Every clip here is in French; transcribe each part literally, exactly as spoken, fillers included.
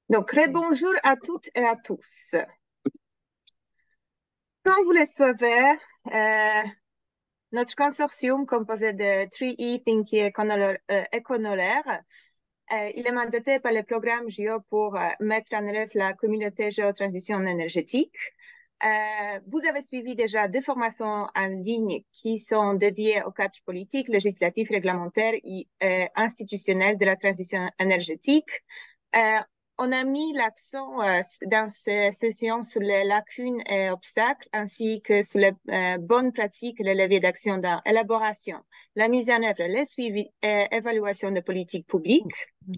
Donc, bonjour à toutes et à tous. Comme vous le savez, euh, notre consortium composé de trois E Think Econolaire, euh, Econolaire, euh, il est mandaté par le programme Géo pour euh, mettre en œuvre la communauté géotransition énergétique. Euh, vous avez suivi déjà deux formations en ligne qui sont dédiées aux cadres politiques, législatifs, réglementaires et euh, institutionnels de la transition énergétique. Euh, on a mis l'accent euh, dans ces sessions sur les lacunes et obstacles, ainsi que sur les euh, bonnes pratiques et les leviers d'action dans l'élaboration, la mise en œuvre, le suivi et évaluation de politiques publiques.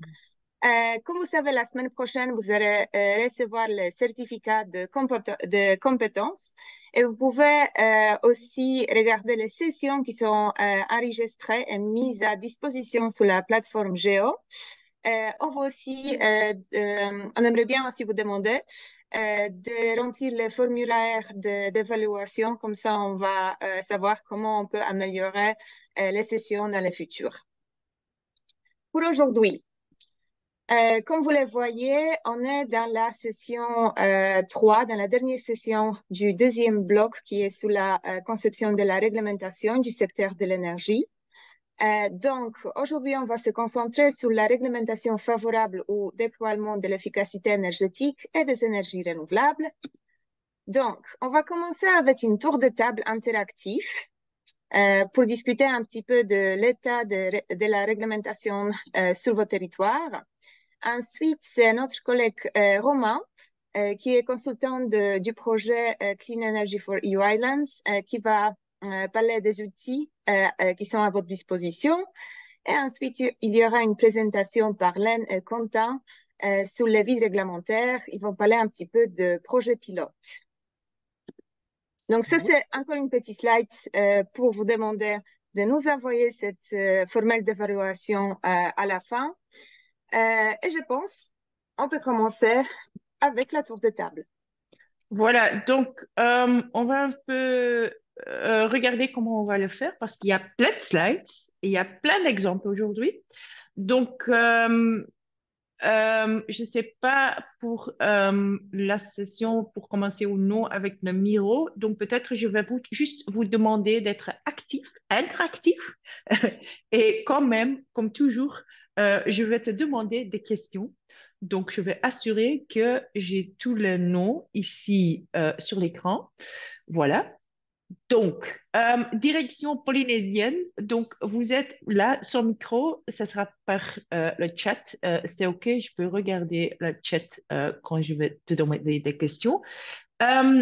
Euh, comme vous savez, la semaine prochaine, vous allez euh, recevoir le certificat de, de compétences et vous pouvez euh, aussi regarder les sessions qui sont euh, enregistrées et mises à disposition sur la plateforme Géo. Euh, on va aussi, euh, euh, on aimerait bien aussi vous demander euh, de remplir le formulaire d'évaluation, comme ça on va euh, savoir comment on peut améliorer euh, les sessions dans le futur. Pour aujourd'hui, euh, comme vous le voyez, on est dans la session euh, trois, dans la dernière session du deuxième bloc qui est sur la euh, conception de la réglementation du secteur de l'énergie. Euh, donc, aujourd'hui, on va se concentrer sur la réglementation favorable au déploiement de l'efficacité énergétique et des énergies renouvelables. Donc, on va commencer avec une tour de table interactive euh, pour discuter un petit peu de l'état de, de, la réglementation euh, sur vos territoires. Ensuite, c'est notre collègue euh, Romain, euh, qui est consultant de, du projet euh, Clean Energy for E U Islands, euh, qui va euh, parler des outils euh, euh, qui sont à votre disposition. Et ensuite, il y aura une présentation par Len et Quentin euh, sur les vides réglementaires. Ils vont parler un petit peu de projet pilote. Donc, ça, c'est encore une petite slide euh, pour vous demander de nous envoyer cette euh, formule d'évaluation euh, à la fin. Euh, et je pense, on peut commencer avec la tour de table. Voilà, donc euh, on va un peu euh, regarder comment on va le faire parce qu'il y a plein de slides et il y a plein d'exemples aujourd'hui. Donc, euh, euh, je ne sais pas pour euh, la session, pour commencer ou non avec le Miro. Donc, peut-être je vais vous, juste vous demander d'être actif, interactif. Et quand même, comme toujours, euh, je vais te demander des questions. Donc, je vais assurer que j'ai tous les noms ici euh, sur l'écran. Voilà. Donc, euh, direction polynésienne. Donc, vous êtes là sur micro. Ça sera par euh, le chat. Euh, c'est OK. Je peux regarder le chat euh, quand je vais te demander des questions. Euh,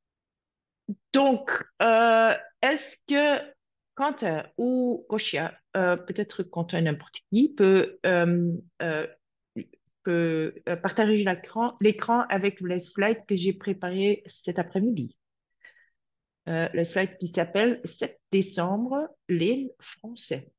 donc, euh, est-ce que Quentin ou Koshia, euh, peut-être Quentin n'importe qui, peut, euh, euh, peut euh, partager l'écran, l'écran avec les slides que j'ai préparés cet après-midi? Euh, le slide qui s'appelle sept décembre, l'île français.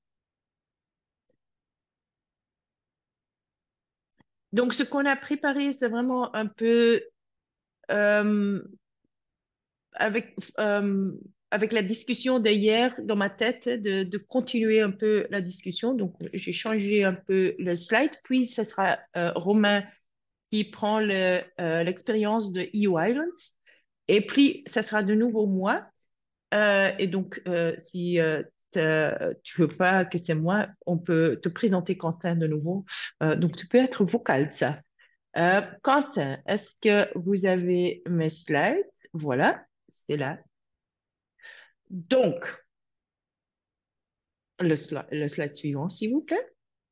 Donc, ce qu'on a préparé, c'est vraiment un peu euh, avec, euh, avec la discussion d'hier dans ma tête, de, de continuer un peu la discussion. Donc, j'ai changé un peu le slide. Puis, ce sera euh, Romain qui prend le, euh, l'expérience de E U Islands. Et puis, ce sera de nouveau moi. Euh, et donc, euh, si euh, t'as- tu veux pas que c'est moi, on peut te présenter Quentin de nouveau. Euh, donc, tu peux être vocal, ça. Euh, Quentin, est-ce que vous avez mes slides? Voilà, c'est là. Donc, le, sli- le slide suivant, s'il vous plaît.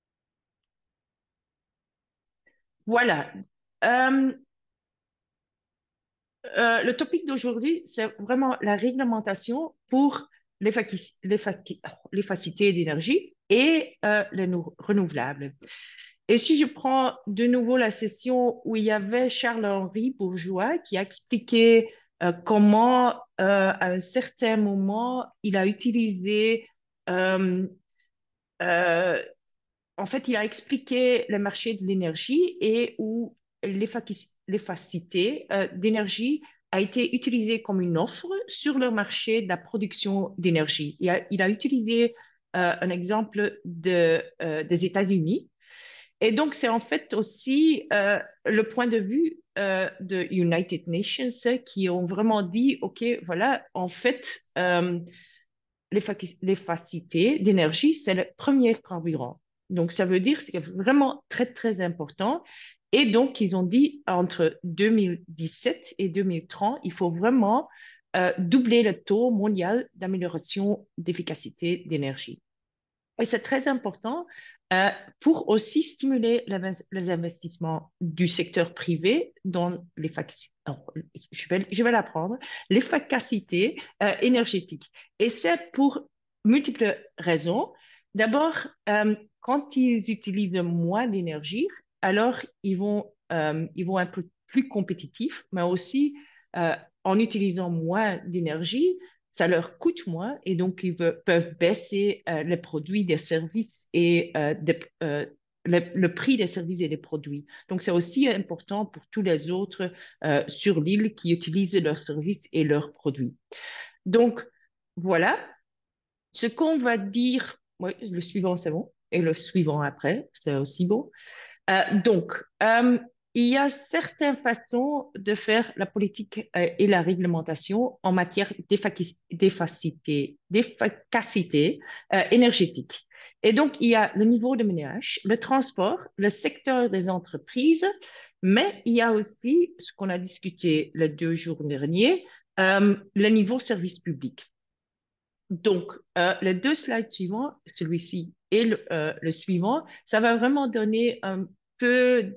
Voilà. Euh, euh, le topic d'aujourd'hui, c'est vraiment la réglementation pour l'effaci- l'effaci- l'effacité d'énergie et euh, les nou- renouvelables. Et si je prends de nouveau la session où il y avait Charles-Henri Bourgeois qui a expliqué euh, comment, euh, à un certain moment, il a utilisé, euh, euh, en fait, il a expliqué le marché de l'énergie et où l'effaci- l'effacité euh, d'énergie a été utilisée comme une offre sur le marché de la production d'énergie. Il a, il a utilisé euh, un exemple de, euh, des États-Unis Et donc, c'est en fait aussi euh, le point de vue euh, de United Nations euh, qui ont vraiment dit, OK, voilà, en fait, euh, l'efficacité d'énergie, c'est le premier carburant. Donc, ça veut dire que c'est vraiment très, très important. Et donc, ils ont dit entre deux mille dix-sept et deux mille trente, il faut vraiment euh, doubler le taux mondial d'amélioration d'efficacité d'énergie. Et c'est très important euh, pour aussi stimuler les investissements du secteur privé dans les je vais, je vais l'apprendre, l'efficacité euh, énergétique. Et c'est pour multiples raisons. D'abord, euh, quand ils utilisent moins d'énergie, alors ils vont, euh, ils vont être plus compétitifs, mais aussi euh, en utilisant moins d'énergie, ça leur coûte moins et donc ils veulent, peuvent baisser euh, les produits, des services et euh, des, euh, le, le, prix des services et des produits. Donc, c'est aussi important pour tous les autres euh, sur l'île qui utilisent leurs services et leurs produits. Donc, voilà. Ce qu'on va dire, oui, le suivant, c'est bon. Et le suivant après, c'est aussi bon. Euh, donc, euh, il y a certaines façons de faire la politique euh, et la réglementation en matière d'efficacité, d'efficacité euh, énergétique. Et donc, il y a le niveau de ménage, le transport, le secteur des entreprises, mais il y a aussi, ce qu'on a discuté les deux jours derniers, euh, le niveau service public. Donc, euh, les deux slides suivants, celui-ci et le, euh, le suivant, ça va vraiment donner un peu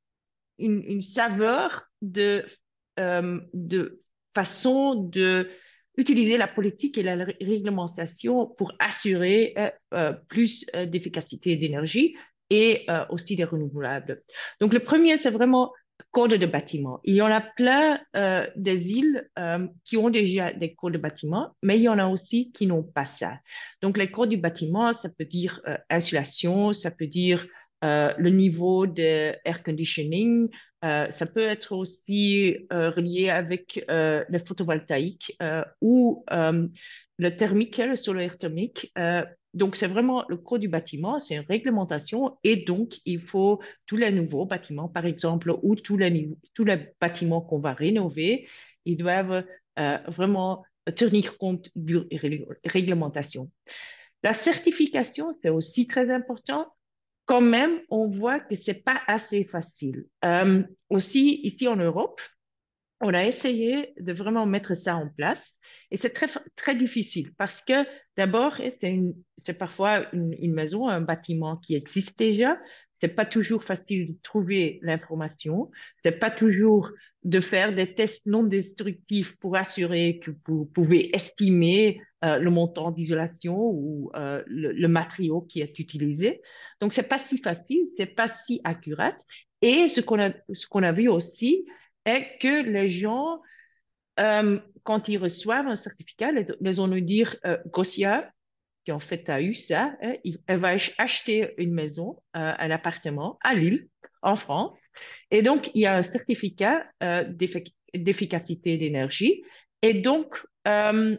une, une saveur de, euh, de façon de utiliser la politique et la réglementation pour assurer euh, euh, plus euh, d'efficacité d'énergie et euh, aussi des renouvelables. Donc, le premier, c'est vraiment code de bâtiment. Il y en a plein euh, des îles euh, qui ont déjà des codes de bâtiment, mais il y en a aussi qui n'ont pas ça. Donc, les codes du bâtiment, ça peut dire euh, insulation, ça peut dire euh, le niveau de air conditioning, euh, ça peut être aussi euh, relié avec euh, le photovoltaïque euh, ou euh, le thermique, le solaire thermique. Euh, donc, c'est vraiment le code du bâtiment, c'est une réglementation et donc il faut tous les nouveaux bâtiments, par exemple, ou tous les, tous les bâtiments qu'on va rénover, ils doivent euh, vraiment tenir compte du réglementation. La certification, c'est aussi très important. Quand même, on voit que c'est pas assez facile. Euh, aussi, ici en Europe, on a essayé de vraiment mettre ça en place et c'est très, très difficile parce que d'abord, c'est une, c'est parfois une, une maison, un bâtiment qui existe déjà. C'est pas toujours facile de trouver l'information. C'est pas toujours de faire des tests non destructifs pour assurer que vous pouvez estimer euh, le montant d'isolation ou euh, le, le matériau qui est utilisé. Donc, c'est pas si facile, c'est pas si accurate. Et ce qu'on a, ce qu'on a vu aussi, est que les gens, euh, quand ils reçoivent un certificat, les, les on nous dire euh, Gosia, qui en fait a eu ça, hein, il, elle va acheter une maison, euh, un appartement à Lille, en France. Et donc, il y a un certificat euh, d'efficacité d'énergie. Et donc, euh,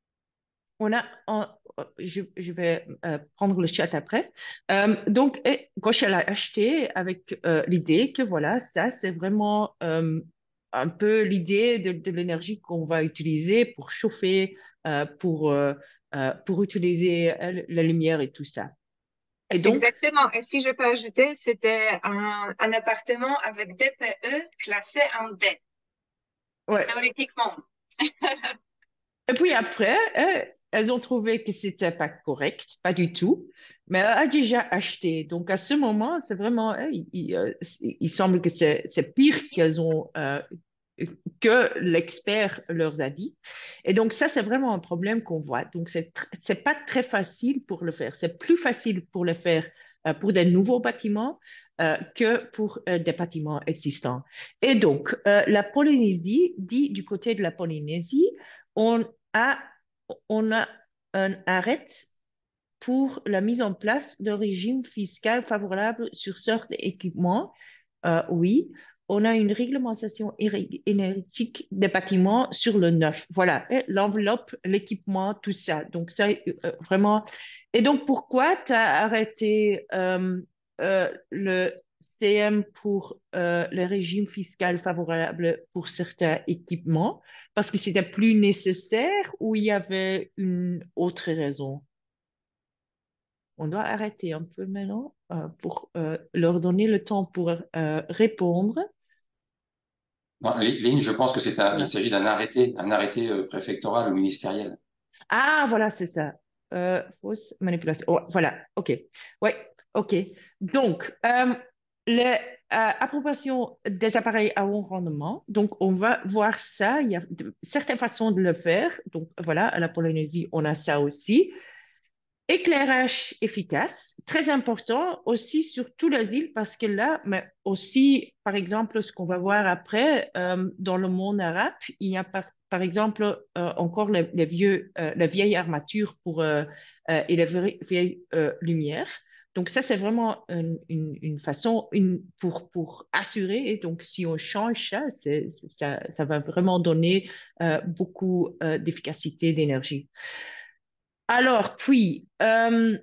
on a, on, je, je, vais euh, prendre le chat après. Euh, donc, et, Gauche, elle a acheté avec euh, l'idée que voilà, ça, c'est vraiment euh, un peu l'idée de, de l'énergie qu'on va utiliser pour chauffer, euh, pour, euh, euh, pour utiliser euh, la lumière et tout ça. Et donc, Exactement. Et si je peux ajouter, c'était un, un appartement avec D P E classé en D, ouais. théoriquement. Et puis après, euh, elles ont trouvé que c'était pas correct, pas du tout, mais elle a déjà acheté. Donc à ce moment, c'est vraiment, euh, il, il, euh, il semble que c'est c'est pire qu'elles ont euh, que l'expert leur a dit. Et donc ça, c'est vraiment un problème qu'on voit. Donc c'est tr- c'est pas très facile pour le faire. C'est plus facile pour le faire euh, pour des nouveaux bâtiments euh, que pour euh, des bâtiments existants. Et donc euh, la Polynésie dit du côté de la Polynésie on a, on a un arrêt pour la mise en place d'un régime fiscal favorable sur certains équipements. Euh, oui, on a une réglementation énergétique des bâtiments sur le neuf. Voilà, l'enveloppe, l'équipement, tout ça. Donc, ça, euh, vraiment. Et donc, pourquoi tu as arrêté euh, euh, le C M pour euh, le régime fiscal favorable pour certains équipements parce que c'était plus nécessaire ou il y avait une autre raison? On doit arrêter un peu maintenant euh, pour euh, leur donner le temps pour euh, répondre. Non, Lynn, je pense que c'est un, il Voilà. s'agit d'un arrêté, un arrêté euh, préfectoral ou ministériel. Ah, voilà, c'est ça. Euh, fausse manipulation. Oh, voilà, OK. Ouais, OK. Donc, euh, l'approbation des appareils à haut rendement. Donc, on va voir ça. Il y a de- certaines façons de le faire. Donc, voilà, à la Polynésie, on a ça aussi. Éclairage efficace, très important aussi sur toute la ville parce que là, mais aussi, par exemple, ce qu'on va voir après, euh, dans le monde arabe, il y a par, par exemple euh, encore les, les vieux, euh, la vieille armature pour, euh, euh, et la vieille, vieille euh, lumière. Donc ça, c'est vraiment une, une, une façon une, pour, pour assurer. Et donc, si on change ça, c'est, ça, ça va vraiment donner euh, beaucoup euh, d'efficacité d'énergie. Alors, puis, euh,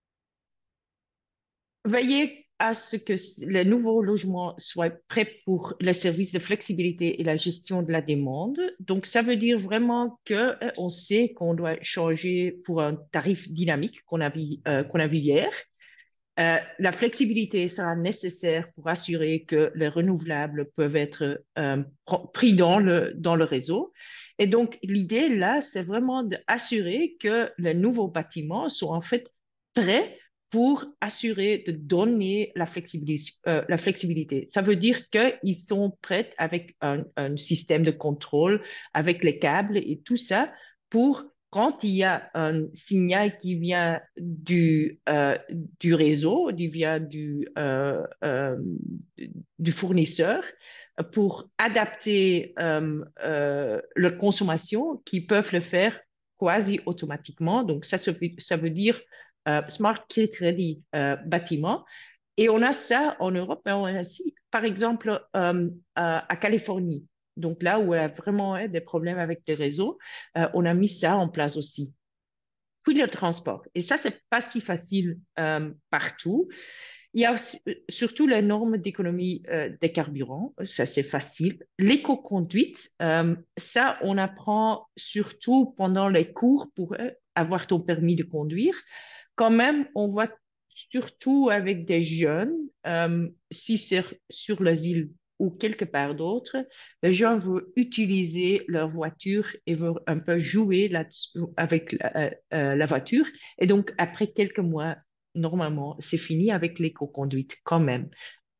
veillez à ce que les nouveaux logements soient prêts pour les services de flexibilité et la gestion de la demande. Donc, ça veut dire vraiment que euh, on sait qu'on doit changer pour un tarif dynamique qu'on a vu, euh, qu'on a vu hier. Euh, la flexibilité sera nécessaire pour assurer que les renouvelables peuvent être euh, pris dans le, dans le réseau. Et donc, l'idée là, c'est vraiment d'assurer que les nouveaux bâtiments sont en fait prêts pour assurer de donner la flexibilité. Euh, la flexibilité. Ça veut dire qu'ils sont prêts avec un, un système de contrôle, avec les câbles et tout ça pour quand il y a un signal qui vient du, euh, du réseau, qui vient du, euh, euh, du fournisseur, pour adapter euh, euh, la consommation, qui peuvent le faire quasi automatiquement. Donc, ça, ça veut dire euh, Smart Grid Ready euh, bâtiment. Et on a ça en Europe, mais on a aussi, par exemple, euh, à, à Californie. Donc là où il y a vraiment hein, des problèmes avec les réseaux, euh, on a mis ça en place aussi. Puis le transport. Et ça, c'est pas si facile euh, partout. Il y a aussi- surtout les normes d'économie euh, des carburants. Ça, c'est facile. L'éco-conduite, euh, ça, on apprend surtout pendant les cours pour euh, avoir ton permis de conduire. Quand même, on voit surtout avec des jeunes, euh, si c'est sur la ville ou quelque part d'autre, les gens veulent utiliser leur voiture et veulent un peu jouer là avec la, euh, la voiture. Et donc, après quelques mois, normalement, c'est fini avec l'éco-conduite quand même.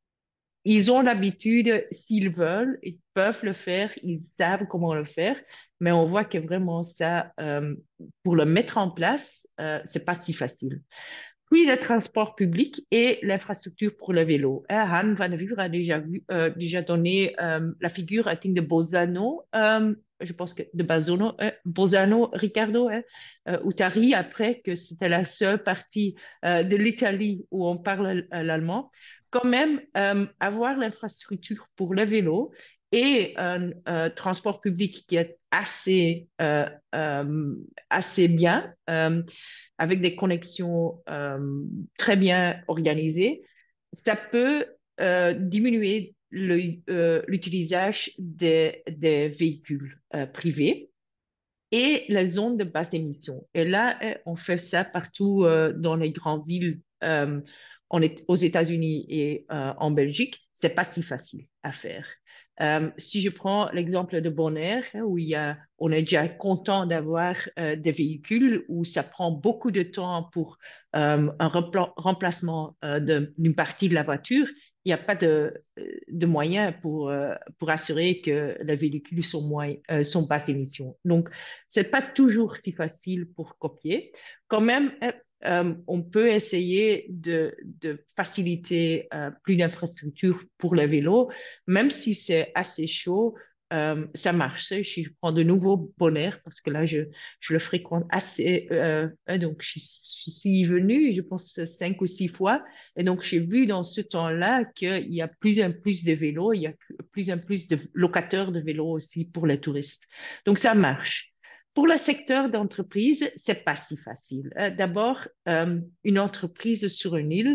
Ils ont l'habitude, s'ils veulent, ils peuvent le faire, ils savent comment le faire, mais on voit que vraiment ça, euh, pour le mettre en place, euh, c'est pas si facile. Puis le transport public et l'infrastructure pour le vélo. Euh, Han Van Vuur a déjà vu, euh, déjà donné euh, la figure, I think, de Bolzano, euh, je pense que de Bolzano, euh, Bolzano, Ricardo, hein, euh, Outari, après que c'était la seule partie euh, de l'Italie où on parle euh, l'allemand. Quand même, euh, avoir l'infrastructure pour le vélo et un euh, transport public qui est assez, euh, euh, assez bien, euh, avec des connexions euh, très bien organisées, ça peut euh, diminuer euh, l'utilisation des, des véhicules euh, privés et la zone de basse émission. Et là, euh, on fait ça partout euh, dans les grandes villes. Euh, on est aux États-Unis et euh, en Belgique, c'est pas si facile à faire. Euh, si je prends l'exemple de Bonaire, hein, où il y a, on est déjà content d'avoir euh, des véhicules, où ça prend beaucoup de temps pour euh, un repla- remplacement euh, de- d'une partie de la voiture, il n'y a pas de, de moyens pour, euh, pour assurer que les véhicules sont, moins, euh, sont basse émission. Donc, c'est pas toujours si facile pour copier. Quand même, euh, euh, on peut essayer de, de faciliter euh, plus d'infrastructures pour les vélos, même si c'est assez chaud. Euh, ça marche. Si je prends de nouveau Bonaire, parce que là, je, je le fréquente assez. Euh, euh, donc, je, je suis venue, je pense, cinq ou six fois. Et donc, j'ai vu dans ce temps-là qu'il y a plus en plus de vélos, il y a plus en plus de locateurs de vélos aussi pour les touristes. Donc, ça marche. Pour le secteur d'entreprise, c'est pas si facile. Euh, D'abord, euh, une entreprise sur une île,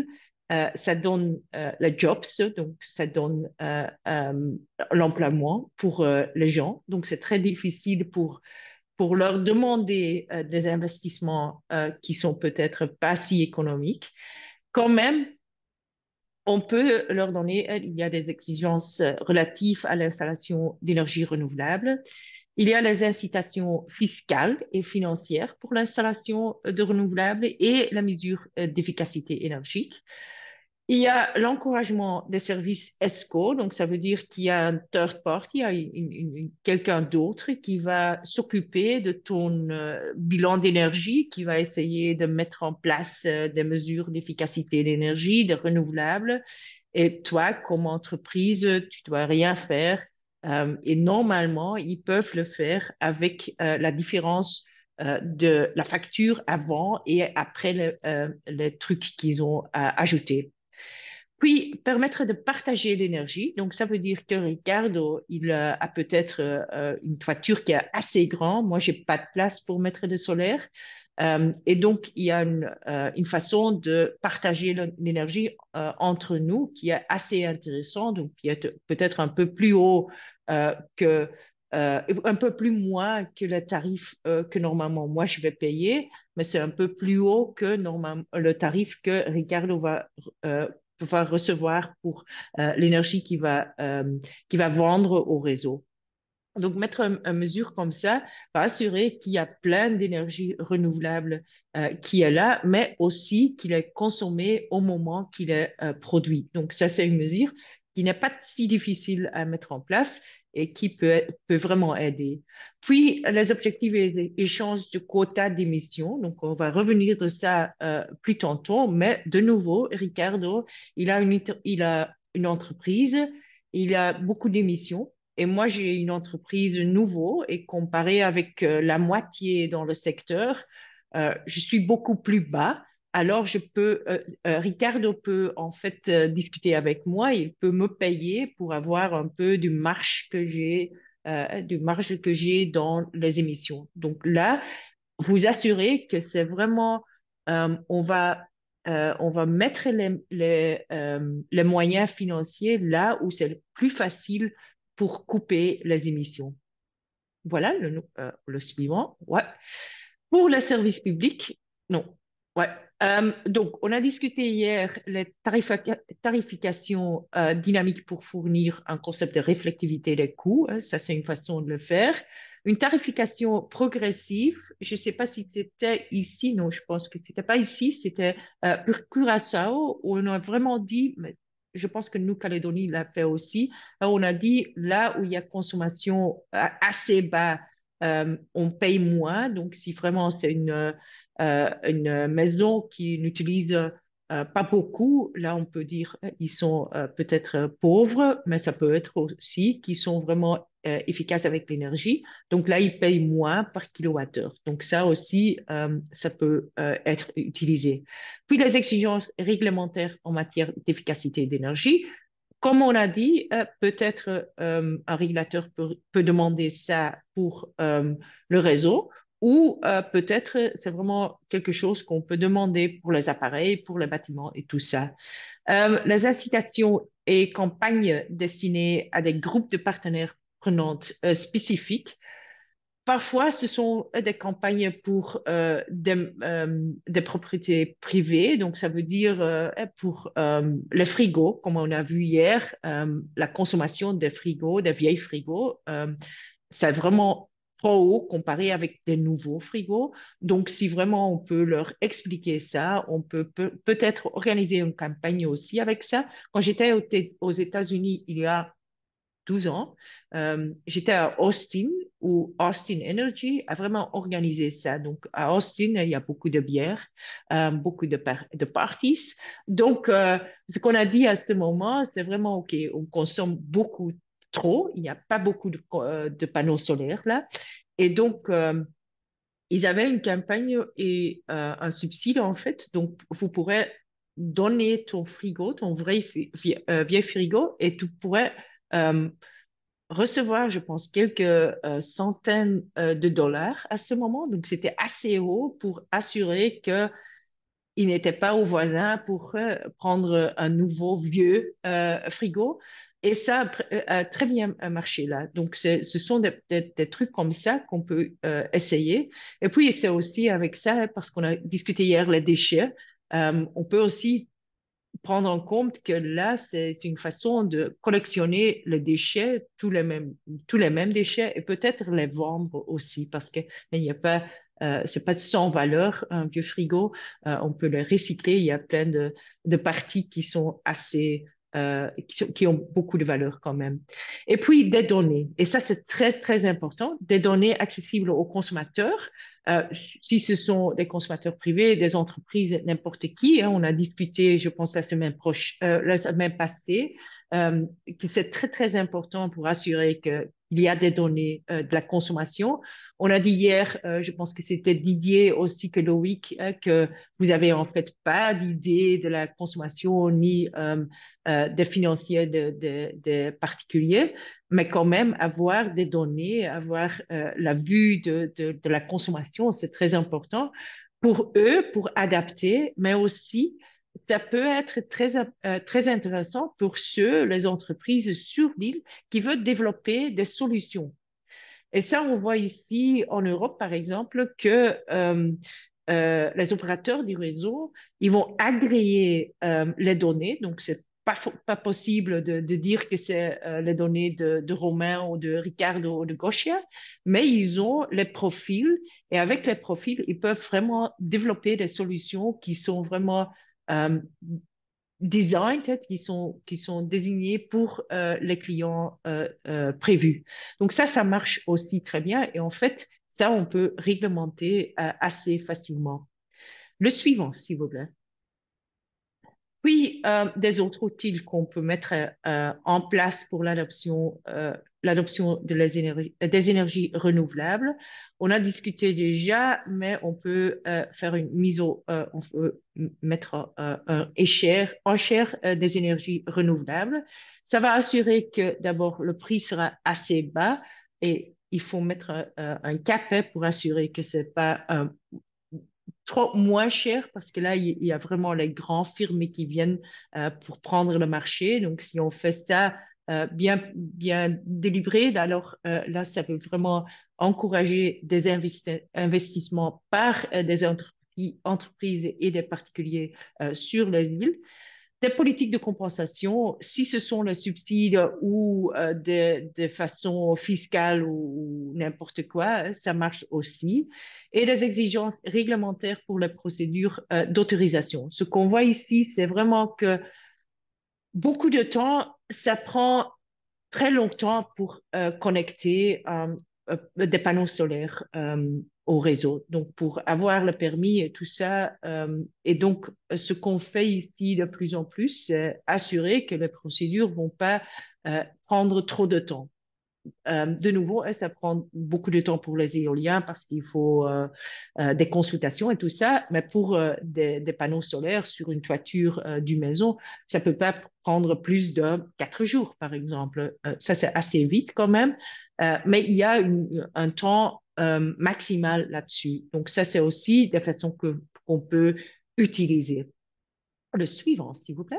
euh, ça donne euh, les jobs, donc ça donne euh, euh, l'emploi pour euh, les gens. Donc, c'est très difficile pour, pour leur demander euh, des investissements euh, qui sont peut-être pas si économiques. Quand même, on peut leur donner, euh, il y a des exigences euh, relatives à l'installation d'énergie renouvelable. Il y a les incitations fiscales et financières pour l'installation de renouvelables et la mesure euh, d'efficacité énergique. Il y a l'encouragement des services E S C O, donc ça veut dire qu'il y a un third party, il y a une- une- une- quelqu'un d'autre qui va s'occuper de ton euh, bilan d'énergie, qui va essayer de mettre en place euh, des mesures d'efficacité d'énergie, de renouvelables. Et toi, comme entreprise, tu dois rien faire. Euh, et normalement, ils peuvent le faire avec euh, la différence euh, de la facture avant et après le, euh, les trucs qu'ils ont euh, ajoutés. Puis, permettre de partager l'énergie. Donc, ça veut dire que Ricardo, il a, a peut-être euh, une toiture qui est assez grande. Moi, j'ai pas de place pour mettre de solaire. Euh, et donc, il y a une, euh, une façon de partager l'énergie euh, entre nous qui est assez intéressant, donc qui est peut-être un peu plus haut euh, que, euh, un peu plus moins que le tarif euh, que normalement moi je vais payer, mais c'est un peu plus haut que normalement le tarif que Ricardo va euh, pouvoir recevoir pour euh, l'énergie qu'il va, euh, qu'il va vendre au réseau. Donc, mettre une mesure comme ça va assurer qu'il y a plein d'énergie renouvelable euh, qui est là, mais aussi qu'il est consommé au moment qu'il est euh, produit. Donc, ça, c'est une mesure qui n'est pas si difficile à mettre en place et qui peut, peut vraiment aider. Puis, les objectifs et les échanges de quotas d'émissions. Donc, on va revenir de ça euh, plus tantôt, mais de nouveau, Ricardo, il a une, il a une entreprise, il a beaucoup d'émissions. Et moi, j'ai une entreprise nouveau et comparé avec euh, la moitié dans le secteur, euh, je suis beaucoup plus bas. Alors, je peux, euh, euh, Ricardo peut en fait euh, discuter avec moi. Il peut me payer pour avoir un peu du marge que j'ai, euh, du marge que j'ai dans les émissions. Donc là, vous assurez que c'est vraiment, euh, on va, euh, on va mettre les, les, euh, les moyens financiers là où c'est le plus facile pour couper les émissions. Voilà le, euh, le suivant. Ouais. Pour le service public, non. Ouais. Euh, donc, on a discuté hier les tarifa- tarifications euh, dynamiques pour fournir un concept de réflectivité des coûts. Hein, ça, c'est une façon de le faire. Une tarification progressive, je ne sais pas si c'était ici, non, je pense que c'était pas ici, c'était euh, pour Curaçao, où on a vraiment dit, mais je pense que nous, Calédonie, l'a fait aussi, on a dit là où il y a consommation euh, assez bas, euh, on paye moins. Donc, si vraiment c'est une, euh, une maison qui n'utilise euh, pas beaucoup, là, on peut dire euh, ils sont euh, peut-être pauvres, mais ça peut être aussi qu'ils sont vraiment euh, efficaces avec l'énergie. Donc là, ils payent moins par kilowattheure. Donc ça aussi, euh, ça peut euh, être utilisé. Puis les exigences réglementaires en matière d'efficacité d'énergie. Comme on a dit, euh, peut-être euh, un régulateur peut, peut demander ça pour euh, le réseau ou euh, peut-être c'est vraiment quelque chose qu'on peut demander pour les appareils, pour les bâtiments et tout ça. Euh, les incitations et campagnes destinées à des groupes de partenaires prenantes euh, spécifiques. Parfois, ce sont des campagnes pour euh, des, euh, des propriétés privées, donc ça veut dire euh, pour euh, les frigos, comme on a vu hier, euh, la consommation des frigos, des vieilles frigos, euh, c'est vraiment trop haut comparé avec des nouveaux frigos. Donc, si vraiment on peut leur expliquer ça, on peut peut- peut-être organiser une campagne aussi avec ça. Quand j'étais aux, aux États-Unis il y a douze ans. Euh, j'étais à Austin où Austin Energy a vraiment organisé ça. Donc, à Austin, il y a beaucoup de bières, euh, beaucoup de, par de parties. Donc, euh, ce qu'on a dit à ce moment, c'est vraiment OK, on consomme beaucoup trop. Il n'y a pas beaucoup de, euh, de panneaux solaires là. Et donc, euh, ils avaient une campagne et euh, un subside en fait. Donc, vous pourrez donner ton frigo, ton vrai vie, euh, vieux frigo, et tu pourrais euh, recevoir, je pense, quelques euh, centaines euh, de dollars à ce moment. Donc, c'était assez haut pour assurer que ils n'étaient pas au voisin pour euh, prendre un nouveau vieux euh, frigo. Et ça a, pr- a très bien marché là. Donc, c'est- ce sont des, des- des trucs comme ça qu'on peut euh, essayer. Et puis, c'est aussi avec ça, parce qu'on a discuté hier les déchets, euh, on peut aussi prendre en compte que là, c'est une façon de collectionner les déchets, tous les mêmes, tous les mêmes déchets, et peut-être les vendre aussi, parce que il n'y a pas, euh, c'est pas sans valeur, un vieux frigo. Euh, on peut le recycler. Il y a plein de, de parties qui sont assez, euh, qui, sont- qui ont beaucoup de valeur quand même. Et puis, des données. Et ça, c'est très, très important. Des données accessibles aux consommateurs. Euh, si ce sont des consommateurs privés, des entreprises, n'importe qui, hein, on a discuté, je pense, la semaine prochaine, euh, la semaine passée, euh, que c'est très, très important pour assurer qu'il y a des données euh, de la consommation. On a dit hier, euh, je pense que c'était Didier aussi que Loïc, hein, que vous n'avez en fait pas d'idée de la consommation ni euh, euh, des financiers de, de, de particuliers, mais quand même avoir des données, avoir euh, la vue de, de, de la consommation, c'est très important pour eux, pour adapter, mais aussi ça peut être très, euh, très intéressant pour ceux, les entreprises sur l'île qui veulent développer des solutions. Et ça, on voit ici en Europe, par exemple, que euh, euh, les opérateurs du réseau, ils vont agréger euh, les données. Donc, c'est pas, pas possible de, de dire que c'est euh, les données de, de Romain ou de Ricardo ou de Gosia, mais ils ont les profils et avec les profils, ils peuvent vraiment développer des solutions qui sont vraiment euh, design qui sont, qui sont désignés pour euh, les clients euh, euh, prévus. Donc ça, ça marche aussi très bien et en fait, ça, on peut réglementer euh, assez facilement. Le suivant, s'il vous plaît. Puis, euh, des autres outils qu'on peut mettre euh, en place pour l'adoption euh, l'adoption de les énergies, des énergies renouvelables. On a discuté déjà, mais on peut euh, faire une mise au, euh, on peut mettre euh, un échelle, enchère euh, des énergies renouvelables. Ça va assurer que d'abord le prix sera assez bas et il faut mettre un, un cap pour assurer que c'est pas un trop moins cher parce que là, il y a vraiment les grands firmes qui viennent euh, pour prendre le marché. Donc, si on fait ça euh, bien, bien délivré, alors euh, là, ça peut vraiment encourager des investi investissements par euh, des entreprises, entreprises et des particuliers euh, sur les îles. Des politiques de compensation, si ce sont les subsides ou euh, de, de façon fiscale ou, ou n'importe quoi, ça marche aussi. Et des exigences réglementaires pour les procédures euh, d'autorisation. Ce qu'on voit ici, c'est vraiment que beaucoup de temps, ça prend très longtemps pour euh, connecter euh, euh, des panneaux solaires euh, au réseau. Donc, pour avoir le permis et tout ça. Euh, et donc, ce qu'on fait ici de plus en plus, c'est assurer que les procédures vont pas euh, prendre trop de temps. Euh, de nouveau, hein, ça prend beaucoup de temps pour les éoliens parce qu'il faut euh, euh, des consultations et tout ça, mais pour euh, des, des panneaux solaires sur une toiture euh, d'une maison, ça peut pas prendre plus de quatre jours, par exemple. Euh, ça, c'est assez vite quand même, euh, mais il y a une, un temps euh, maximal là-dessus. Donc, ça, c'est aussi des façons que qu'on peut utiliser. Le suivant, s'il vous plaît.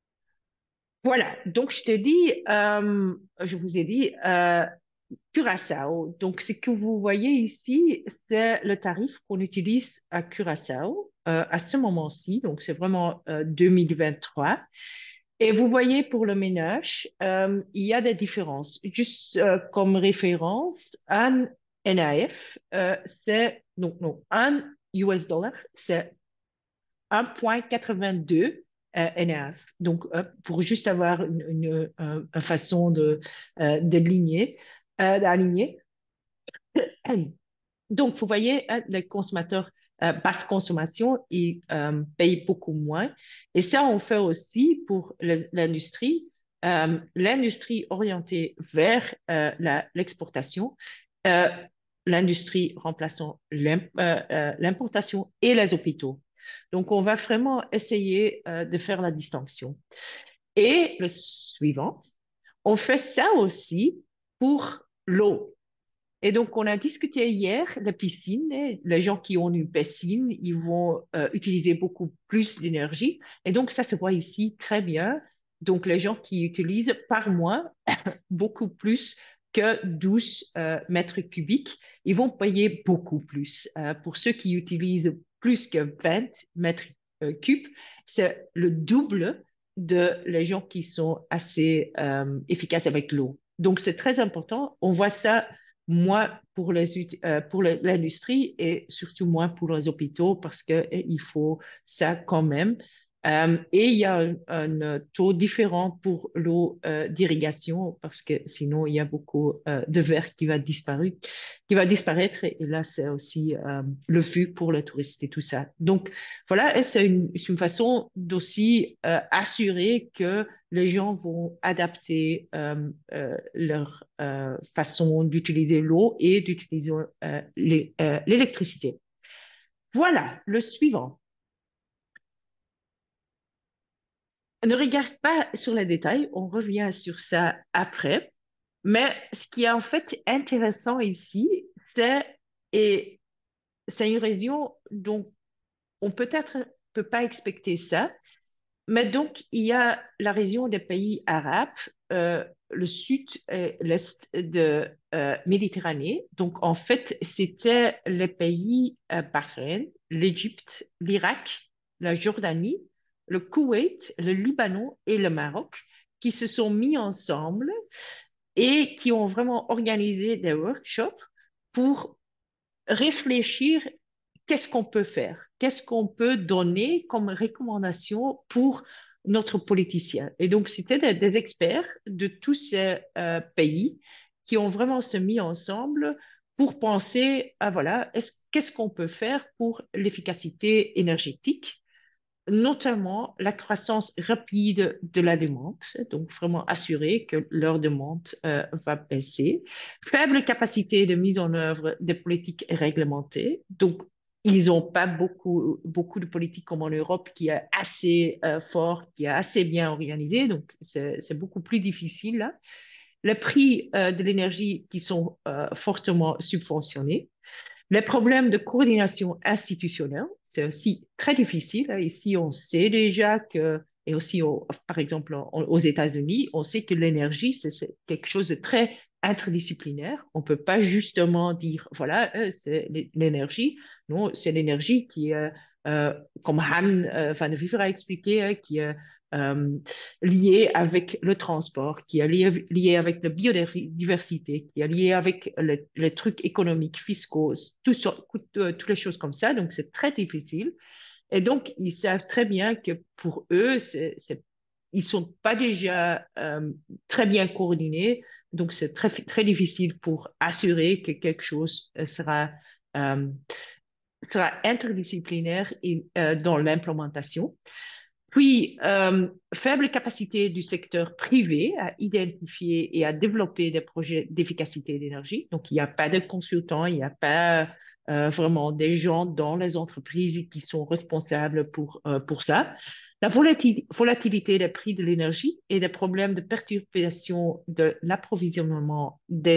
Voilà, donc je t'ai dit, euh, je vous ai dit, euh, Curaçao. Donc, ce que vous voyez ici, c'est le tarif qu'on utilise à Curaçao euh, à ce moment-ci. Donc, c'est vraiment euh, deux mille vingt-trois. Et vous voyez pour le ménage, euh, il y a des différences. Juste euh, comme référence, un N A F, euh, c'est, non, non, un U S dollar, c'est un virgule quatre-vingt-deux euh, N A F. Donc, euh, pour juste avoir une, une, une, une façon de, euh, d'aligner, euh, d'aligner. Donc, vous voyez, hein, les consommateurs euh, basse consommation, ils euh, payent beaucoup moins. Et ça, on fait aussi pour le- l'industrie, euh, l'industrie orientée vers euh, la- l'exportation, euh, l'industrie remplaçant l'im- euh, euh, l'importation et les hôpitaux. Donc, on va vraiment essayer euh, de faire la distinction. Et le suivant, on fait ça aussi pour l'eau. Et donc, on a discuté hier, la piscine, hein, les gens qui ont une piscine, ils vont euh, utiliser beaucoup plus d'énergie. Et donc, ça se voit ici très bien. Donc, les gens qui utilisent par mois beaucoup plus que douze euh, mètres cubiques, ils vont payer beaucoup plus. Euh, pour ceux qui utilisent plus que vingt mètres euh, cubes, c'est le double de les gens qui sont assez euh, efficaces avec l'eau. Donc, c'est très important. On voit ça, moins pour les, euh, pour l'industrie et surtout moins pour les hôpitaux parce qu'il faut ça quand même. Euh, et il y a un, un taux différent pour l'eau euh, d'irrigation parce que sinon il y a beaucoup euh, de verre qui va disparaître, qui va disparaître et là c'est aussi euh, le vue pour les touristes et tout ça. Donc voilà, et c'est une, une façon d'aussi euh, assurer que les gens vont adapter euh, euh, leur euh, façon d'utiliser l'eau et d'utiliser euh, l'électricité. Voilà, le suivant. Ne regarde pas sur les détails, on revient sur ça après. Mais ce qui est en fait intéressant ici, c'est et c'est une région dont on peut-être peut pas expecter ça, mais donc il y a la région des pays arabes, euh, le sud et l'est de euh, Méditerranée. Donc en fait, c'était les pays euh, Bahreïn, l'Égypte, l'Irak, la Jordanie, le Koweït, le Liban et le Maroc qui se sont mis ensemble et qui ont vraiment organisé des workshops pour réfléchir qu'est-ce qu'on peut faire, qu'est-ce qu'on peut donner comme recommandation pour notre politicien. Et donc, c'était des, des experts de tous ces euh, pays qui ont vraiment se mis ensemble pour penser à, voilà, est-ce, qu'est-ce qu'on peut faire pour l'efficacité énergétique, notamment la croissance rapide de la demande, donc vraiment assurer que leur demande euh, va baisser, faible capacité de mise en œuvre des politiques réglementées, donc ils n'ont pas beaucoup, beaucoup de politiques comme en Europe qui est assez euh, fort, qui est assez bien organisé, donc c'est, c'est beaucoup plus difficile là. Les prix euh, de l'énergie qui sont euh, fortement subventionnés, les problèmes de coordination institutionnelle, c'est aussi très difficile. Ici, on sait déjà que, et aussi, au, par exemple, aux États-Unis, on sait que l'énergie, c'est quelque chose de très interdisciplinaire. On ne peut pas justement dire, voilà, euh, c'est l'énergie. Non, c'est l'énergie qui est, euh, comme Han euh, van de Viver a expliqué, euh, qui est euh, lié avec le transport, qui est lié, lié avec la biodiversité, qui est lié avec le- les trucs économiques, fiscaux, tout ça, euh, toutes les choses comme ça. Donc, c'est très difficile. Et donc, ils savent très bien que pour eux, c'est, c'est, ils sont pas déjà euh, très bien coordonnés. Donc, c'est très, très difficile pour assurer que quelque chose euh, sera, euh, sera interdisciplinaire et, euh, dans l'implémentation. Puis, euh, faible capacité du secteur privé à identifier et à développer des projets d'efficacité d'énergie. Donc, il n'y a pas de consultants, il n'y a pas euh, vraiment des gens dans les entreprises qui sont responsables pour, euh, pour ça. La volatil volatilité des prix de l'énergie et des problèmes de perturbation de l'approvisionnement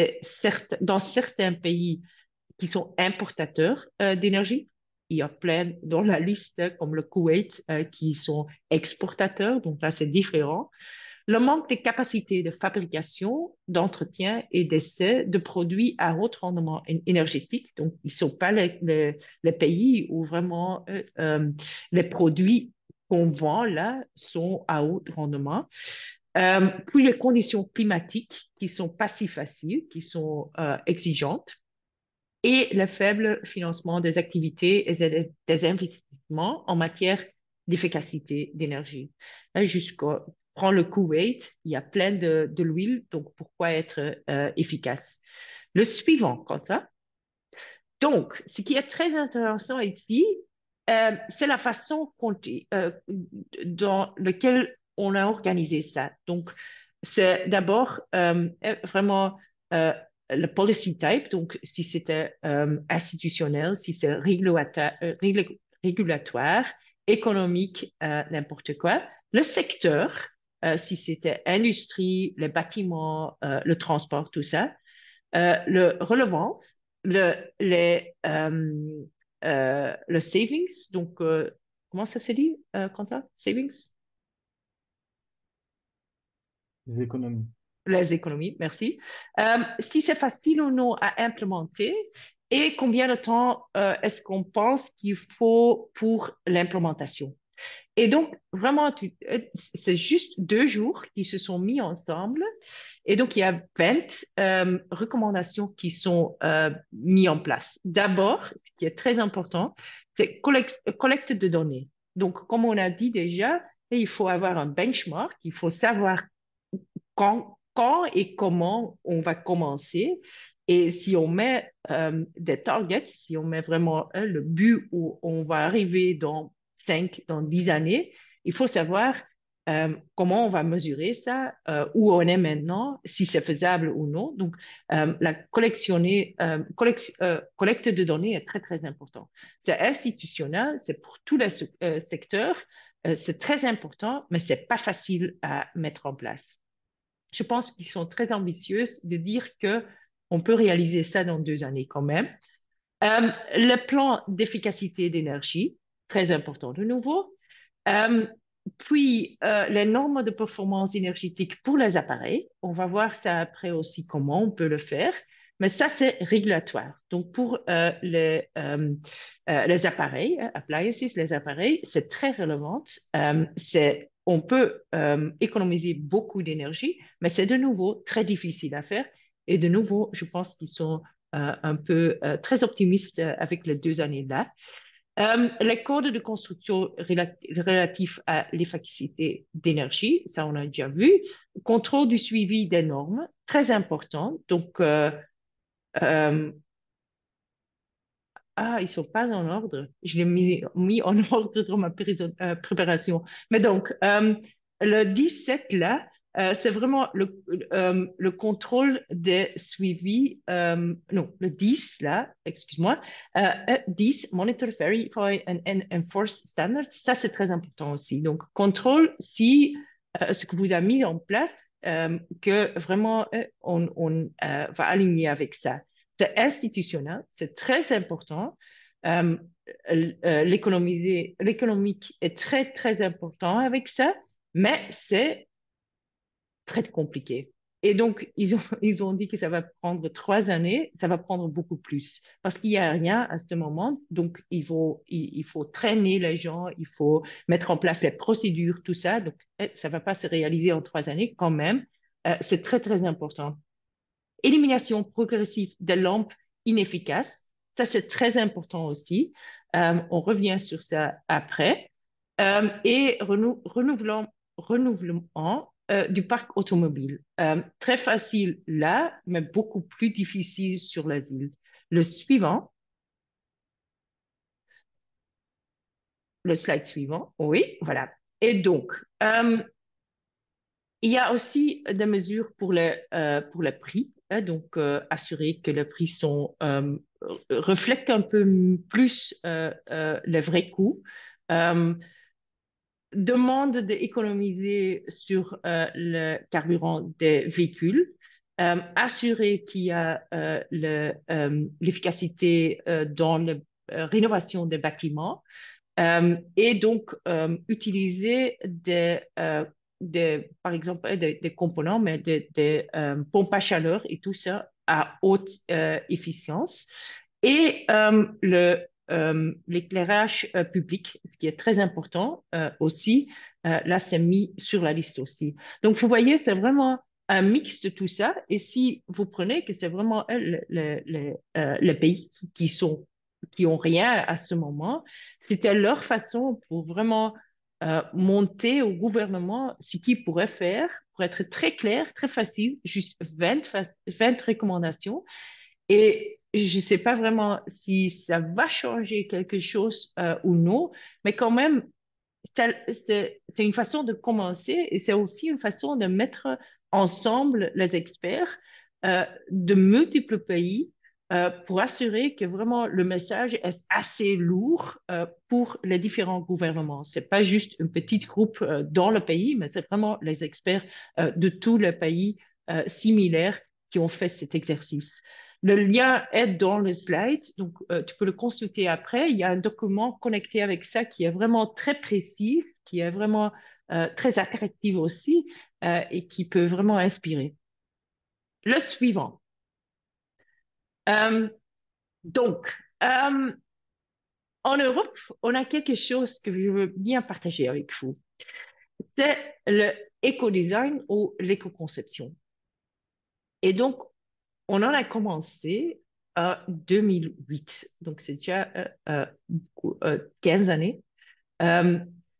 dans certains pays qui sont importateurs euh, d'énergie. Il y a plein dans la liste, comme le Koweït, euh, qui sont exportateurs, donc là c'est différent. Le manque de capacité de fabrication, d'entretien et d'essai de produits à haut rendement énergétique. Donc, ils ne sont pas les, les, les, pays où vraiment euh, euh, les produits qu'on vend là sont à haut rendement. Euh, puis les conditions climatiques qui sont pas si faciles, qui sont euh, exigeantes et le faible financement des activités et des investissements en matière d'efficacité d'énergie. Jusqu'au prends le Koweït, il y a plein de, de l'huile, donc pourquoi être euh, efficace? Le suivant, Quentin. Donc, ce qui est très intéressant ici, euh, c'est la façon euh, dans laquelle on a organisé ça. Donc, c'est d'abord euh, vraiment euh, le policy type, donc si c'était euh, institutionnel, si c'est régulatoire, euh, régulatoire, économique, euh, n'importe quoi. Le secteur, euh, si c'était industrie, les bâtiments, euh, le transport, tout ça. euh, le relevance, le, les, euh, euh, le savings, donc euh, comment ça se dit, euh, Quentin? Savings? Les économies. Les économies, merci. Euh, si c'est facile ou non à implémenter et combien de temps euh, est-ce qu'on pense qu'il faut pour l'implémentation? Et donc, vraiment, tu- euh, c'est juste deux jours qui se sont mis ensemble. Et donc, il y a vingt euh, recommandations qui sont euh, mises en place. D'abord, ce qui est très important, c'est collecte, collecte de données. Donc, comme on a dit déjà, il faut avoir un benchmark, il faut savoir quand, quand et comment on va commencer. Et si on met euh, des targets, si on met vraiment euh, le but où on va arriver dans cinq, dans dix années, il faut savoir euh, comment on va mesurer ça, euh, où on est maintenant, si c'est faisable ou non. Donc, euh, la collectionner, euh, collect, euh, collecte de données est très, très important. C'est institutionnel, c'est pour tous les euh, secteurs, euh, c'est très important, mais c'est pas facile à mettre en place. Je pense qu'ils sont très ambitieux de dire que on peut réaliser ça dans deux années quand même. Euh, le plan d'efficacité d'énergie, très important de nouveau. Euh, puis, euh, les normes de performance énergétique pour les appareils. On va voir ça après aussi comment on peut le faire. Mais ça, c'est régulatoire. Donc, pour euh, les, euh, euh, les appareils, hein, appliances, les appareils, c'est très relevant. Euh, c'est, on peut euh, économiser beaucoup d'énergie, mais c'est de nouveau très difficile à faire. Et de nouveau, je pense qu'ils sont euh, un peu euh, très optimistes euh, avec les deux années-là. Euh, les codes de construction relatifs à l'efficacité d'énergie, ça on a déjà vu. Contrôle du suivi des normes, très important. Donc, euh, euh, ah, ils sont pas en ordre. Je l'ai mis, mis en ordre dans ma euh, préparation. Mais donc, euh, le dix-sept là, euh, c'est vraiment le, euh, le contrôle des suivis. Euh, non, le dix là, excuse-moi. Euh, dix, monitor, verify and, and enforce standards. Ça, c'est très important aussi. Donc, contrôle si euh, ce que vous avez mis en place, euh, que vraiment euh, on, on euh, va aligner avec ça. C'est institutionnel, c'est très important. Euh, euh, l'économique est très, très important avec ça, mais c'est très compliqué. Et donc, ils ont, ils ont dit que ça va prendre trois années, ça va prendre beaucoup plus, parce qu'il n'y a rien à ce moment. Donc, il faut, il, il faut traîner les gens, il faut mettre en place les procédures, tout ça. Donc, ça ne va pas se réaliser en trois années quand même. Euh, c'est très, très important. Élimination progressive des lampes inefficaces. Ça, c'est très important aussi. Euh, on revient sur ça après. Euh, et renou renouvellement, renouvellement euh, du parc automobile. Euh, très facile là, mais beaucoup plus difficile sur les îles. Le suivant, le slide suivant, oui, voilà. Et donc, euh, il y a aussi des mesures pour le, euh, pour le prix, hein, donc euh, assurer que les prix sont, euh, reflètent un peu plus euh, euh, les vrais coûts. Euh, demande d'économiser sur euh, le carburant des véhicules, euh, assurer qu'il y a euh, le, euh, l'efficacité euh, dans la euh, rénovation des bâtiments, euh, et donc, euh, utiliser des, euh, des, par exemple, des, des components, mais des, des euh, pompes à chaleur et tout ça à haute euh, efficience. Et euh, le, euh, l'éclairage euh, public, ce qui est très important euh, aussi, euh, là, c'est mis sur la liste aussi. Donc, vous voyez, c'est vraiment un mix de tout ça. Et si vous prenez que c'est vraiment euh, les, les, euh, les pays qui, qui sont qui ont rien à ce moment, c'était leur façon pour vraiment euh, monter au gouvernement ce qu'ils pourraient faire pour être très clair, très facile, juste vingt, vingt recommandations. Et je ne sais pas vraiment si ça va changer quelque chose euh, ou non, mais quand même, c'est une façon de commencer et c'est aussi une façon de mettre ensemble les experts euh, de multiples pays euh, pour assurer que vraiment le message est assez lourd euh, pour les différents gouvernements. C'est pas juste un petit groupe euh, dans le pays, mais c'est vraiment les experts euh, de tous les pays euh, similaires qui ont fait cet exercice. Le lien est dans le slide, donc euh, tu peux le consulter après. Il y a un document connecté avec ça qui est vraiment très précis, qui est vraiment euh, très attractif aussi euh, et qui peut vraiment inspirer. Le suivant. Euh, donc, euh, en Europe, on a quelque chose que je veux bien partager avec vous. C'est le éco-design ou l'éco-conception. Et donc, on en a commencé en deux mille huit, donc c'est déjà euh, euh, euh, quinze années. Euh,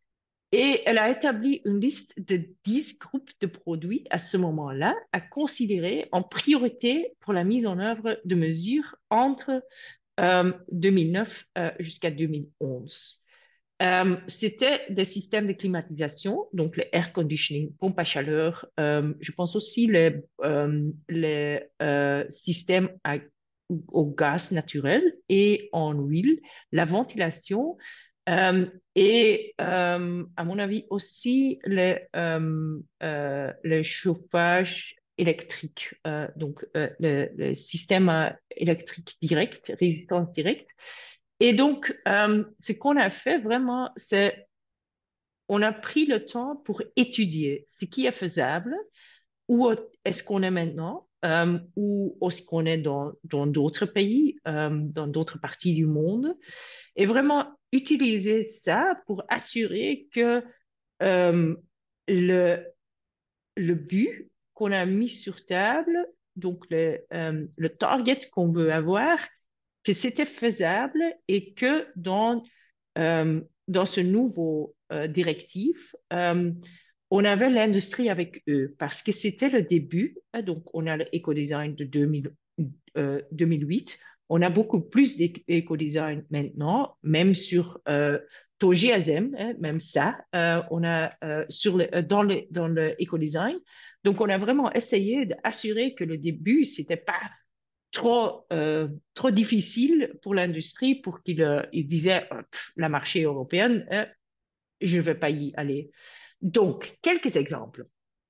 et elle a établi une liste de dix groupes de produits à ce moment-là à considérer en priorité pour la mise en œuvre de mesures entre euh, deux mille neuf euh, jusqu'à deux mille onze. Euh, c'était des systèmes de climatisation, donc le air conditioning, pompe à chaleur. Euh, je pense aussi les, euh, les euh, systèmes à, au gaz naturel et en huile, la ventilation euh, et, euh, à mon avis, aussi le, euh, euh, le chauffage électrique, euh, donc euh, le, le système euh, électrique direct, résistance directe. Et donc, euh, ce qu'on a fait vraiment, c'est on a pris le temps pour étudier ce qui est faisable, où est-ce qu'on est maintenant, euh, où est-ce qu'on est dans dans d'autres pays, euh, dans d'autres parties du monde, et vraiment utiliser ça pour assurer que euh, le, le but qu'on a mis sur table, donc le, euh, le target qu'on veut avoir, que c'était faisable et que dans, euh, dans ce nouveau euh, directif, euh, on avait l'industrie avec eux parce que c'était le début. Hein, donc, on a l'éco-design de deux mille, euh, deux mille huit. On a beaucoup plus d'éco-design maintenant, même sur euh, T O G A S M, hein, même ça, euh, on a euh, sur le, dans le, dans le éco-design. Donc, on a vraiment essayé d'assurer que le début, c'était pas trop, euh, trop difficile pour l'industrie pour qu'il euh, il disait oh, pff, la marché européenne, euh, je ne vais pas y aller. Donc, quelques exemples.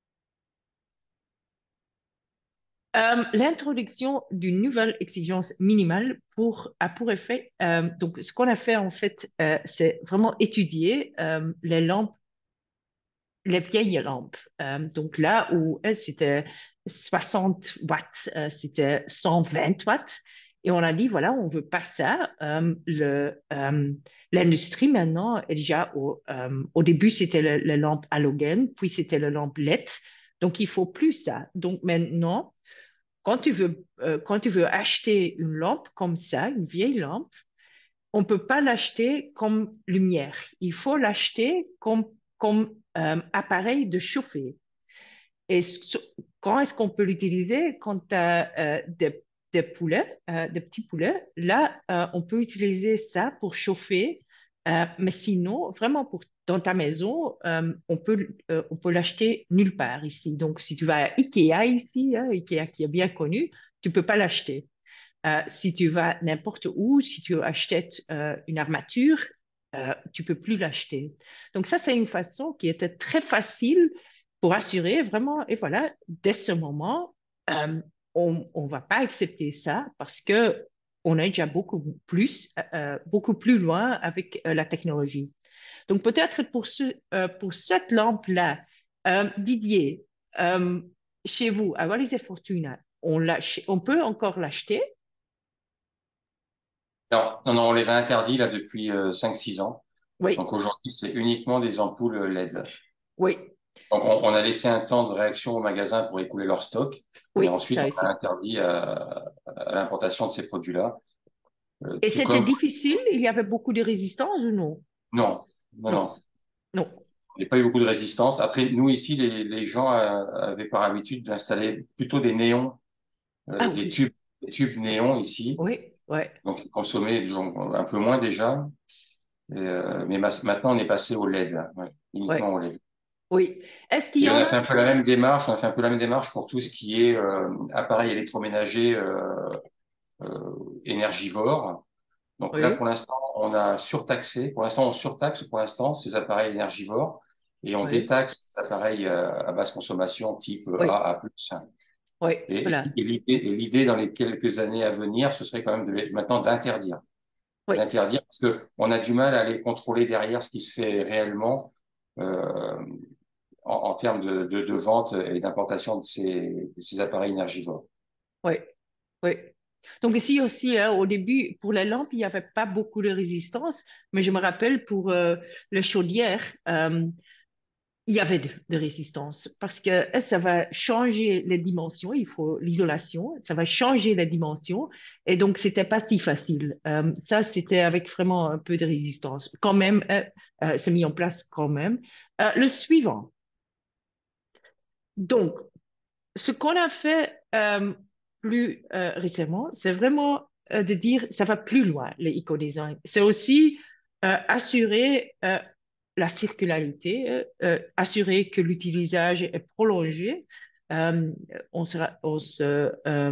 Euh, l'introduction d'une nouvelle exigence minimale pour, a pour effet, euh, donc ce qu'on a fait en fait, euh, c'est vraiment étudier euh, les lampes, les vieilles lampes. Euh, donc là où elles, c'était soixante watts, euh, c'était cent vingt watts. Et on a dit, voilà, on veut pas ça. Euh, le, euh, l'industrie maintenant est déjà au, euh, au début, c'était le, les lampes halogènes, puis c'était le lampe L E D. Donc, il faut plus ça. Donc maintenant, quand tu veux, euh, quand tu veux acheter une lampe comme ça, une vieille lampe, on ne peut pas l'acheter comme lumière. Il faut l'acheter comme, comme euh, appareil de chauffer. Et so- quand est-ce qu'on peut l'utiliser? Quand tu as euh, des, des poulets, euh, des petits poulets, là, euh, on peut utiliser ça pour chauffer. Euh, mais sinon, vraiment, pour, dans ta maison, euh, on peut, euh, on peut l'acheter nulle part ici. Donc, si tu vas à Ikea ici, hein, Ikea qui est bien connu, tu peux pas l'acheter. Euh, si tu vas n'importe où, si tu achètes euh, une armature, euh, tu peux plus l'acheter. Donc ça, c'est une façon qui était très facile pour assurer vraiment, et voilà, dès ce moment, euh, on ne va pas accepter ça parce que on est déjà beaucoup plus, euh, beaucoup plus loin avec euh, la technologie. Donc peut-être pour, ce, euh, pour cette lampe-là, euh, Didier, euh, chez vous, à Wallis et Fortuna, on, on peut encore l'acheter. Non, non, non, on les a interdits là depuis euh, cinq six ans. Oui, Donc aujourd'hui, c'est uniquement des ampoules L E D. oui, Donc on, on a laissé un temps de réaction au magasin pour écouler leur stock, mais oui, ensuite ça on a aussi. interdit à, à l'importation de ces produits-là. Euh, Et tout c'était comme difficile? Il y avait beaucoup de résistance ou non? non, non, Non, non. non. Il n'y a pas eu beaucoup de résistance. Après, nous ici, les, les gens euh, avaient par habitude d'installer plutôt des néons, Ah euh, des oui, tubes, des tubes néons ici. oui, ouais, Donc ils consommaient disons, un peu moins déjà. Et, euh, mais mas- maintenant, on est passé au L E D, là. Ouais, uniquement ouais, au L E D. oui. Est-ce qu'il y Et on en a a? fait un peu la même démarche. On a fait un peu la même démarche pour tout ce qui est euh, appareil électroménager euh, euh, énergivore. Donc là, pour Oui, l'instant, on a surtaxé. Pour l'instant, on surtaxe pour l'instant ces appareils énergivores et on oui, détaxe les appareils euh, à basse consommation type oui. A, A plus. Oui, Et, voilà. et l'idée, et l'idée dans les quelques années à venir, ce serait quand même de, maintenant d'interdire. Oui. D'interdire parce qu'on a du mal à aller contrôler derrière ce qui se fait réellement euh, en, en termes de, de, de vente et d'importation de ces, de ces appareils énergivores. Oui, oui. Donc ici aussi, hein, au début, pour les lampes, il n'y avait pas beaucoup de résistance, mais je me rappelle pour euh, les chaudières, euh, il y avait de, de résistance parce que euh, ça va changer les dimensions, il faut l'isolation, ça va changer les dimensions et donc c'était pas si facile. Euh, ça, c'était avec vraiment un peu de résistance. Quand même, euh, euh, c'est mis en place quand même. Euh, le suivant. Donc, ce qu'on a fait euh, plus euh, récemment, c'est vraiment euh, de dire ça va plus loin, les éco-design. C'est aussi euh, assurer euh, la circularité, euh, euh, assurer que l'utilisation est prolongé. Euh, on se, on se euh,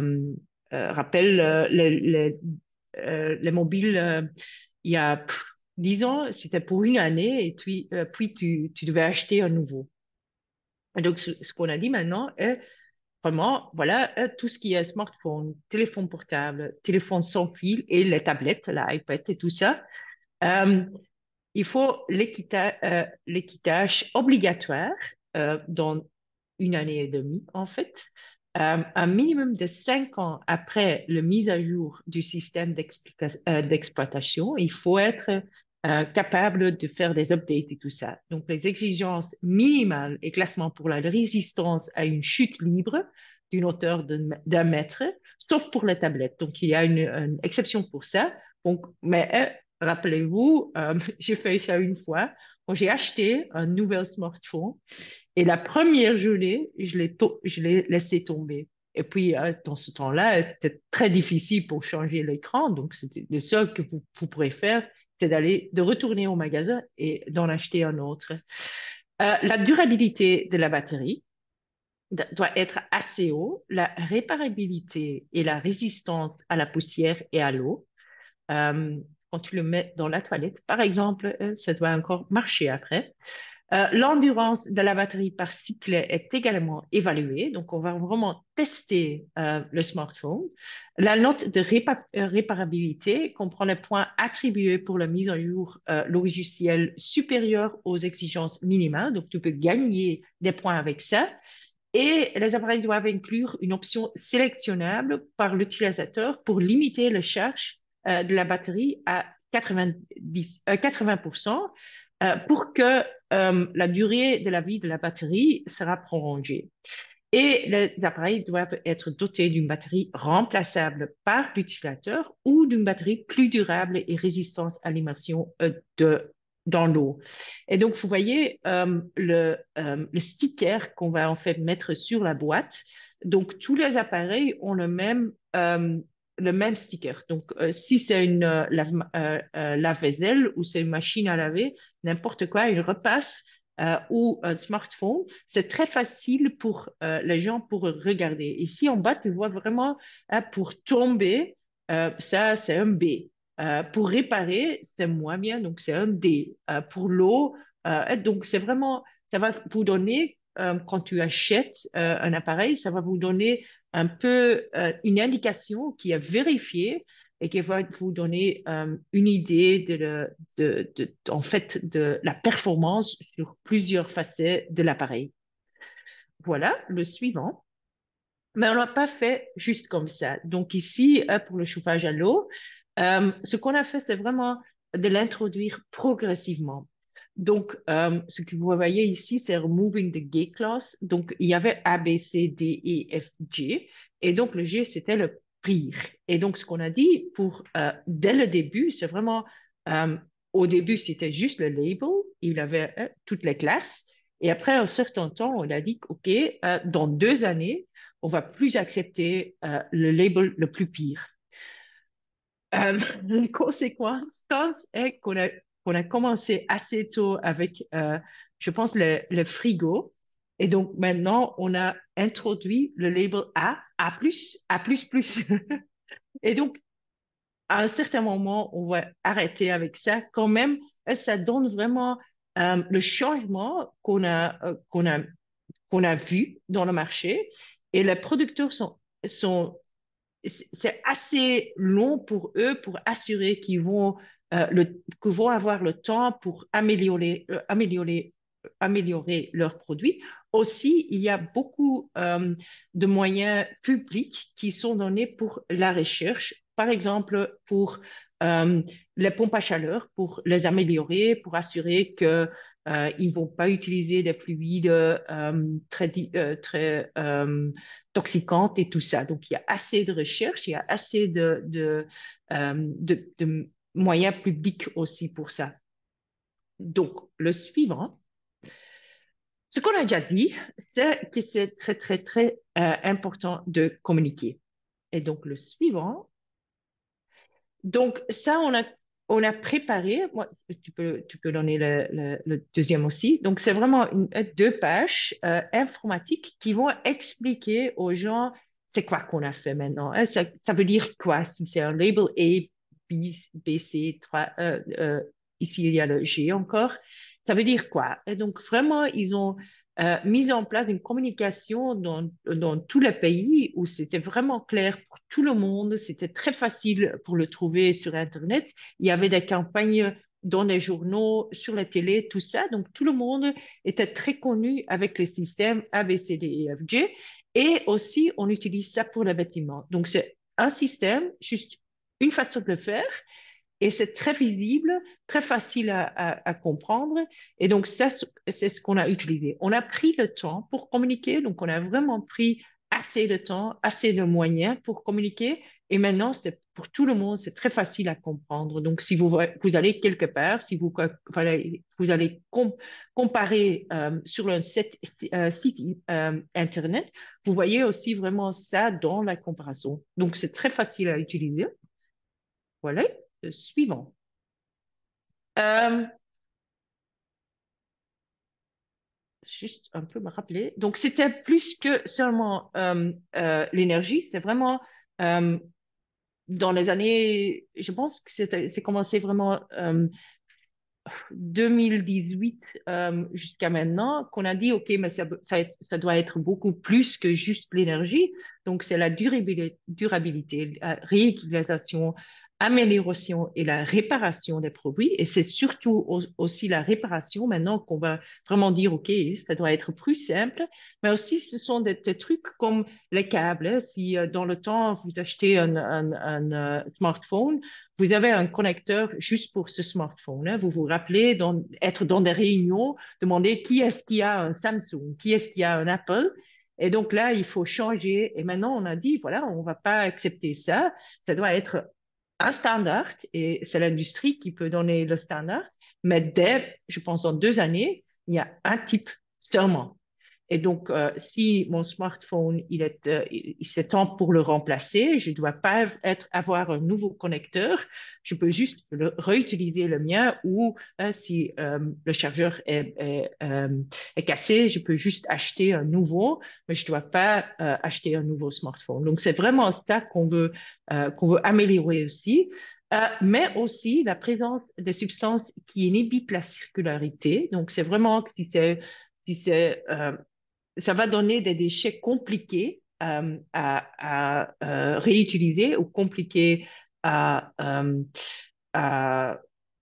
euh, rappelle euh, les, les, euh, les mobiles, euh, il y a pff, dix ans, c'était pour une année et puis, euh, puis tu, tu devais acheter un nouveau. Et donc, ce, ce qu'on a dit maintenant est vraiment, voilà, euh, tout ce qui est smartphone, téléphone portable, téléphone sans fil et les tablettes, l'iPad et tout ça. Euh, il faut l'équita- euh, l'équitage obligatoire euh, dans une année et demie, en fait. Euh, un minimum de cinq ans après la mise à jour du système d'explica- euh, d'exploitation, il faut être euh, capable de faire des updates et tout ça. Donc, les exigences minimales et classement pour la résistance à une chute libre d'une hauteur de- d'un mètre, sauf pour les tablettes. Donc, il y a une, une exception pour ça. Donc, mais euh, rappelez-vous, euh, j'ai fait ça une fois quand j'ai acheté un nouvel smartphone et la première journée, je l'ai, to- je l'ai laissé tomber. Et puis, euh, dans ce temps-là, c'était très difficile pour changer l'écran. Donc, c'était le seul que vous, vous pourrez faire, c'est d'aller, de retourner au magasin et d'en acheter un autre. Euh, la durabilité de la batterie d- doit être assez haut. La réparabilité et la résistance à la poussière et à l'eau. Euh, quand tu le mets dans la toilette, par exemple, euh, ça doit encore marcher après. Euh, l'endurance de la batterie par cycle est également évaluée. Donc, on va vraiment tester euh, le smartphone. La note de répa- euh, réparabilité comprend les points attribués pour la mise à jour euh, logiciel supérieur aux exigences minimales. Donc, tu peux gagner des points avec ça. Et les appareils doivent inclure une option sélectionnable par l'utilisateur pour limiter la charge euh, de la batterie à quatre-vingt-dix, euh, quatre-vingts pour cent euh, pour que euh, la durée de la vie de la batterie sera prolongée. Et les appareils doivent être dotés d'une batterie remplaçable par l'utilisateur ou d'une batterie plus durable et résistante à l'immersion euh, de, dans l'eau. Et donc, vous voyez euh, le, euh, le sticker qu'on va en fait mettre sur la boîte. Donc, tous les appareils ont le même, euh, le même sticker. Donc, euh, si c'est une euh, lave, euh, euh, lave-vaisselle ou c'est une machine à laver, n'importe quoi, il repasse euh, ou un smartphone, c'est très facile pour euh, les gens pour regarder. Ici, en bas, tu vois vraiment, hein, pour tomber, euh, ça, c'est un B. Euh, pour réparer, c'est moins bien, donc c'est un D. Euh, pour l'eau, euh, donc c'est vraiment, ça va vous donner, euh, quand tu achètes euh, un appareil, ça va vous donner un peu euh, une indication qui est vérifiée et qui va vous donner euh, une idée de, le- de, de, en fait, de la performance sur plusieurs facettes de l'appareil. Voilà, le suivant. Mais on l'a pas fait juste comme ça. Donc ici, euh, pour le chauffage à l'eau, euh, ce qu'on a fait, c'est vraiment de l'introduire progressivement. Donc, euh, ce que vous voyez ici, c'est removing the gate class. Donc, il y avait A, B, C, D, E, F, G. Et donc, le G, c'était le pire. Et donc, ce qu'on a dit pour, euh, dès le début, c'est vraiment, euh, au début, c'était juste le label. Il avait euh, toutes les classes. Et après un certain temps, on a dit, OK, euh, dans deux années, on va plus accepter euh, le label le plus pire. Euh, la conséquence est qu'on a, qu'on a commencé assez tôt avec, euh, je pense, le, le frigo. Et donc maintenant, on a introduit le label A, A+, A++. Et donc, à un certain moment, on va arrêter avec ça. Quand même, ça donne vraiment euh, le changement qu'on a, euh, qu'on a qu'on a vu dans le marché. et les producteurs sont, sont c'est assez long pour eux pour assurer qu'ils vont, euh, le, qu'ils vont avoir le temps pour améliorer, euh, améliorer, améliorer leurs produits. Aussi, il y a beaucoup euh, de moyens publics qui sont donnés pour la recherche, par exemple pour euh, les pompes à chaleur, pour les améliorer, pour assurer que euh, ils ne vont pas utiliser des fluides euh, très, euh, très euh, toxicantes et tout ça. Donc, il y a assez de recherche, il y a assez de, de, euh, de, de moyens publics aussi pour ça. Donc, le suivant, ce qu'on a déjà dit, c'est que c'est très, très, très euh, important de communiquer. Et donc, le suivant, donc ça, on a, on a préparé, moi, tu peux, tu peux donner le, le, le deuxième aussi. Donc, c'est vraiment une, deux pages euh, informatiques qui vont expliquer aux gens c'est quoi qu'on a fait maintenant. Hein. Ça, ça veut dire quoi si c'est un label A, B, B C, trois, euh, euh, ici il y a le G encore. Ça veut dire quoi? Et donc, vraiment, ils ont euh, mis en place une communication dans, dans tous les pays où c'était vraiment clair pour tout le monde. C'était très facile pour le trouver sur Internet. Il y avait des campagnes dans les journaux, sur la télé, tout ça. Donc, tout le monde était très connu avec le système A, B, C, D, E, F, G. Et aussi, on utilise ça pour les bâtiments. Donc, c'est un système, juste une façon de le faire. Et c'est très visible, très facile à, à, à comprendre. Et donc, ça, c'est ce qu'on a utilisé. On a pris le temps pour communiquer. Donc, on a vraiment pris assez de temps, assez de moyens pour communiquer. Et maintenant, c'est pour tout le monde, c'est très facile à comprendre. Donc, si vous, vous allez quelque part, si vous, voilà, vous allez com comparer euh, sur un site, euh, site euh, Internet, vous voyez aussi vraiment ça dans la comparaison. Donc, c'est très facile à utiliser. Voilà. Le suivant. Euh, juste un peu me rappeler. Donc, c'était plus que seulement euh, euh, l'énergie, c'était vraiment euh, dans les années, je pense que c'est commencé vraiment euh, deux mille dix-huit euh, jusqu'à maintenant qu'on a dit, OK, mais ça, ça, ça doit être beaucoup plus que juste l'énergie. Donc, c'est la durabilité, durabilité, la réutilisation, amélioration et la réparation des produits. Et c'est surtout au, aussi la réparation maintenant qu'on va vraiment dire, OK, ça doit être plus simple. Mais aussi, ce sont des, des trucs comme les câbles. Hein. Si euh, dans le temps, vous achetez un, un, un, un smartphone, vous avez un connecteur juste pour ce smartphone. Hein. Vous vous rappelez dans, être dans des réunions, demander qui est-ce qui a un Samsung, qui est-ce qui a un Apple. Et donc là, il faut changer. Et maintenant, on a dit, voilà, on ne va pas accepter ça. Ça doit être un standard et c'est l'industrie qui peut donner le standard. Mais dès, je pense, dans deux années, il y a un type seulement. Et donc, euh, si mon smartphone, il est, euh, il, c'est temps pour le remplacer, je ne dois pas être, avoir un nouveau connecteur, je peux juste le, réutiliser le mien ou euh, si euh, le chargeur est, est, euh, est cassé, je peux juste acheter un nouveau, mais je ne dois pas euh, acheter un nouveau smartphone. Donc, c'est vraiment ça qu'on veut, euh, qu'on veut améliorer aussi. Euh, mais aussi la présence des substances qui inhibitent la circularité. Donc, c'est vraiment si c'est si c'est euh, ça va donner des déchets compliqués euh, à, à euh, réutiliser ou compliqués à, euh, à,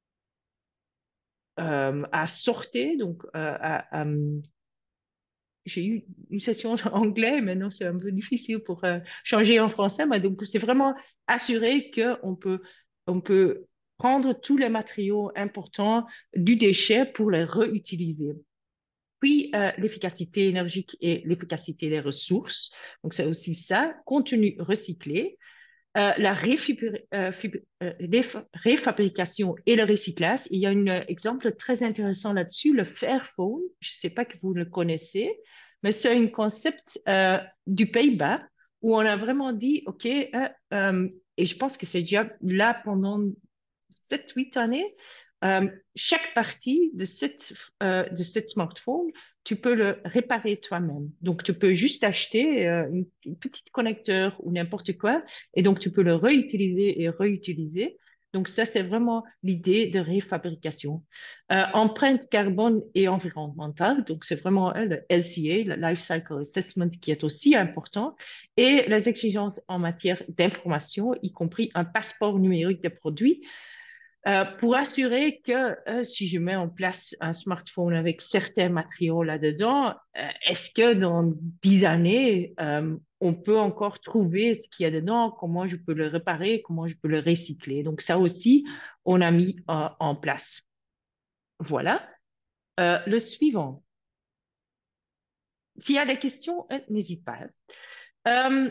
euh, à sortir. Donc, euh, à, euh, j'ai eu une session en anglais, maintenant c'est un peu difficile pour euh, changer en français, mais donc c'est vraiment assurer qu'on peut, on peut prendre tous les matériaux importants du déchet pour les réutiliser. Puis, euh, l'efficacité énergique et l'efficacité des ressources. Donc, c'est aussi ça. Contenu recyclé. Euh, la euh, euh, réfabrication et le recyclage. Il y a un euh, exemple très intéressant là-dessus, le Fairphone. Je ne sais pas que vous le connaissez, mais c'est un concept euh, du Pays-Bas où on a vraiment dit, OK, euh, euh, et je pense que c'est déjà là pendant sept huit années, euh, chaque partie de cette, euh, de cette smartphone, tu peux le réparer toi-même. Donc, tu peux juste acheter euh, une, une petite connecteur ou n'importe quoi, et donc tu peux le réutiliser et réutiliser. Donc, ça, c'est vraiment l'idée de réfabrication. Euh, empreinte carbone et environnementale, donc c'est vraiment euh, le L C A, le Life Cycle Assessment, qui est aussi important, et les exigences en matière d'information, y compris un passeport numérique des produits, euh, pour assurer que euh, si je mets en place un smartphone avec certains matériaux là-dedans, euh, est-ce que dans dix années, euh, on peut encore trouver ce qu'il y a dedans, comment je peux le réparer, comment je peux le recycler. Donc ça aussi, on a mis euh, en place. Voilà. Euh, le suivant. S'il y a des questions, euh, n'hésite pas. Euh,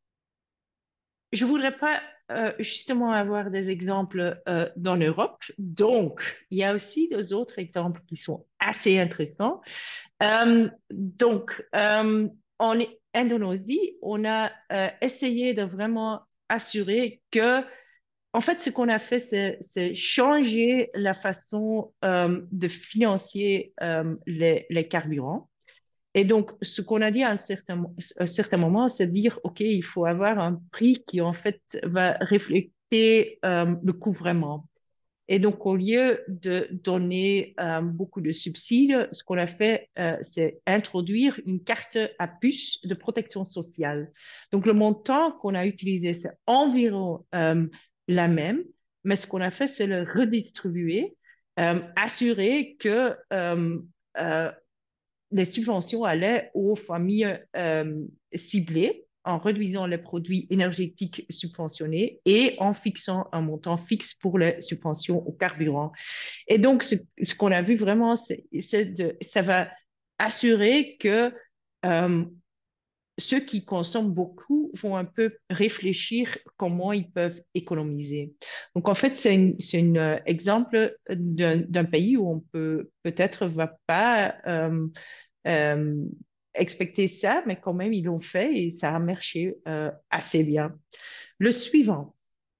je voudrais pas euh, justement avoir des exemples euh, dans l'Europe. Donc, il y a aussi des autres exemples qui sont assez intéressants. Euh, donc, euh, en Indonésie, on a euh, essayé de vraiment assurer que, en fait, ce qu'on a fait, c'est, c'est changer la façon euh, de financer euh, les, les carburants. Et donc, ce qu'on a dit à un certain, un certain moment, c'est de dire, OK, il faut avoir un prix qui, en fait, va refléter euh, le coût vraiment. Et donc, au lieu de donner euh, beaucoup de subsides, ce qu'on a fait, euh, c'est introduire une carte à puce de protection sociale. Donc, le montant qu'on a utilisé, c'est environ euh, la même, mais ce qu'on a fait, c'est le redistribuer, euh, assurer que euh, euh, les subventions allaient aux familles euh, ciblées en réduisant les produits énergétiques subventionnés et en fixant un montant fixe pour les subventions au carburant. Et donc, ce, ce qu'on a vu vraiment, c'est, c'est de, ça va assurer que euh, ceux qui consomment beaucoup vont un peu réfléchir comment ils peuvent économiser. Donc, en fait, c'est un c'est une, euh, exemple d'un, d'un pays où on peut peut-être va pas euh, euh, expecter ça, mais quand même, ils l'ont fait et ça a marché euh, assez bien. Le suivant,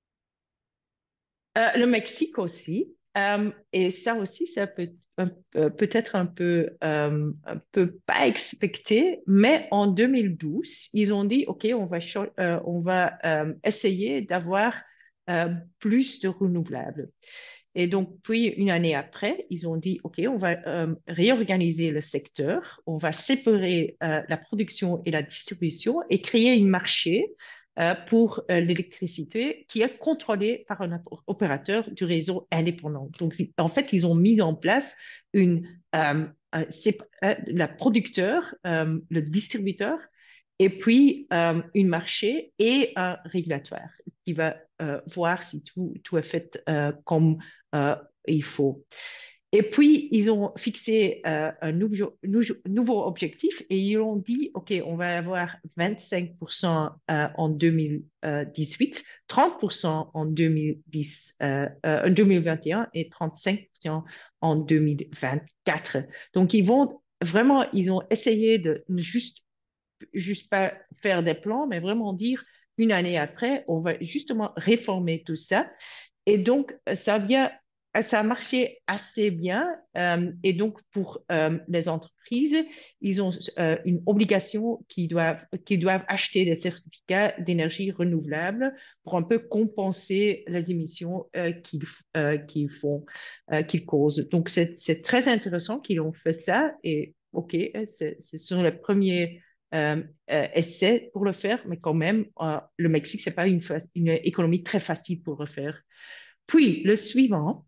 euh, le Mexique aussi. Euh, et ça aussi, ça peut un- euh, peut-être un peu, euh, un peu pas expecté, mais en deux mille douze, ils ont dit, OK, on va, cho- euh, on va euh, essayer d'avoir euh, plus de renouvelables. Et donc, puis, une année après, ils ont dit, OK, on va euh, réorganiser le secteur, on va séparer euh, la production et la distribution et créer un marché euh, pour euh, l'électricité qui est contrôlé par un opérateur du réseau indépendant. Donc, en fait, ils ont mis en place une, euh, un, euh, la producteur, euh, le distributeur, et puis euh, un marché et un régulatoire qui va euh, voir si tout, tout est fait euh, comme euh, il faut. Et puis, ils ont fixé euh, un nouveau, nouveau objectif et ils ont dit, OK, on va avoir vingt-cinq pour cent euh, en deux mille dix-huit, trente pour cent en deux mille dix, euh, euh, deux mille vingt et un et trente-cinq pour cent en deux mille vingt-quatre. Donc, ils vont vraiment, ils ont essayé de ne juste, juste pas faire des plans, mais vraiment dire, une année après, on va justement réformer tout ça. Et donc, ça vient, ça a marché assez bien. Euh, et donc, pour euh, les entreprises, ils ont euh, une obligation qu'ils doivent, qu'ils doivent acheter des certificats d'énergie renouvelable pour un peu compenser les émissions euh, qu'ils euh, qu'ils font, euh, qu'ils causent. Donc, c'est, c'est très intéressant qu'ils ont fait ça. Et OK, c'est, c'est sur le premier euh, euh, essai pour le faire, mais quand même, euh, le Mexique, c'est pas une, une économie très facile pour le faire. Puis, le suivant,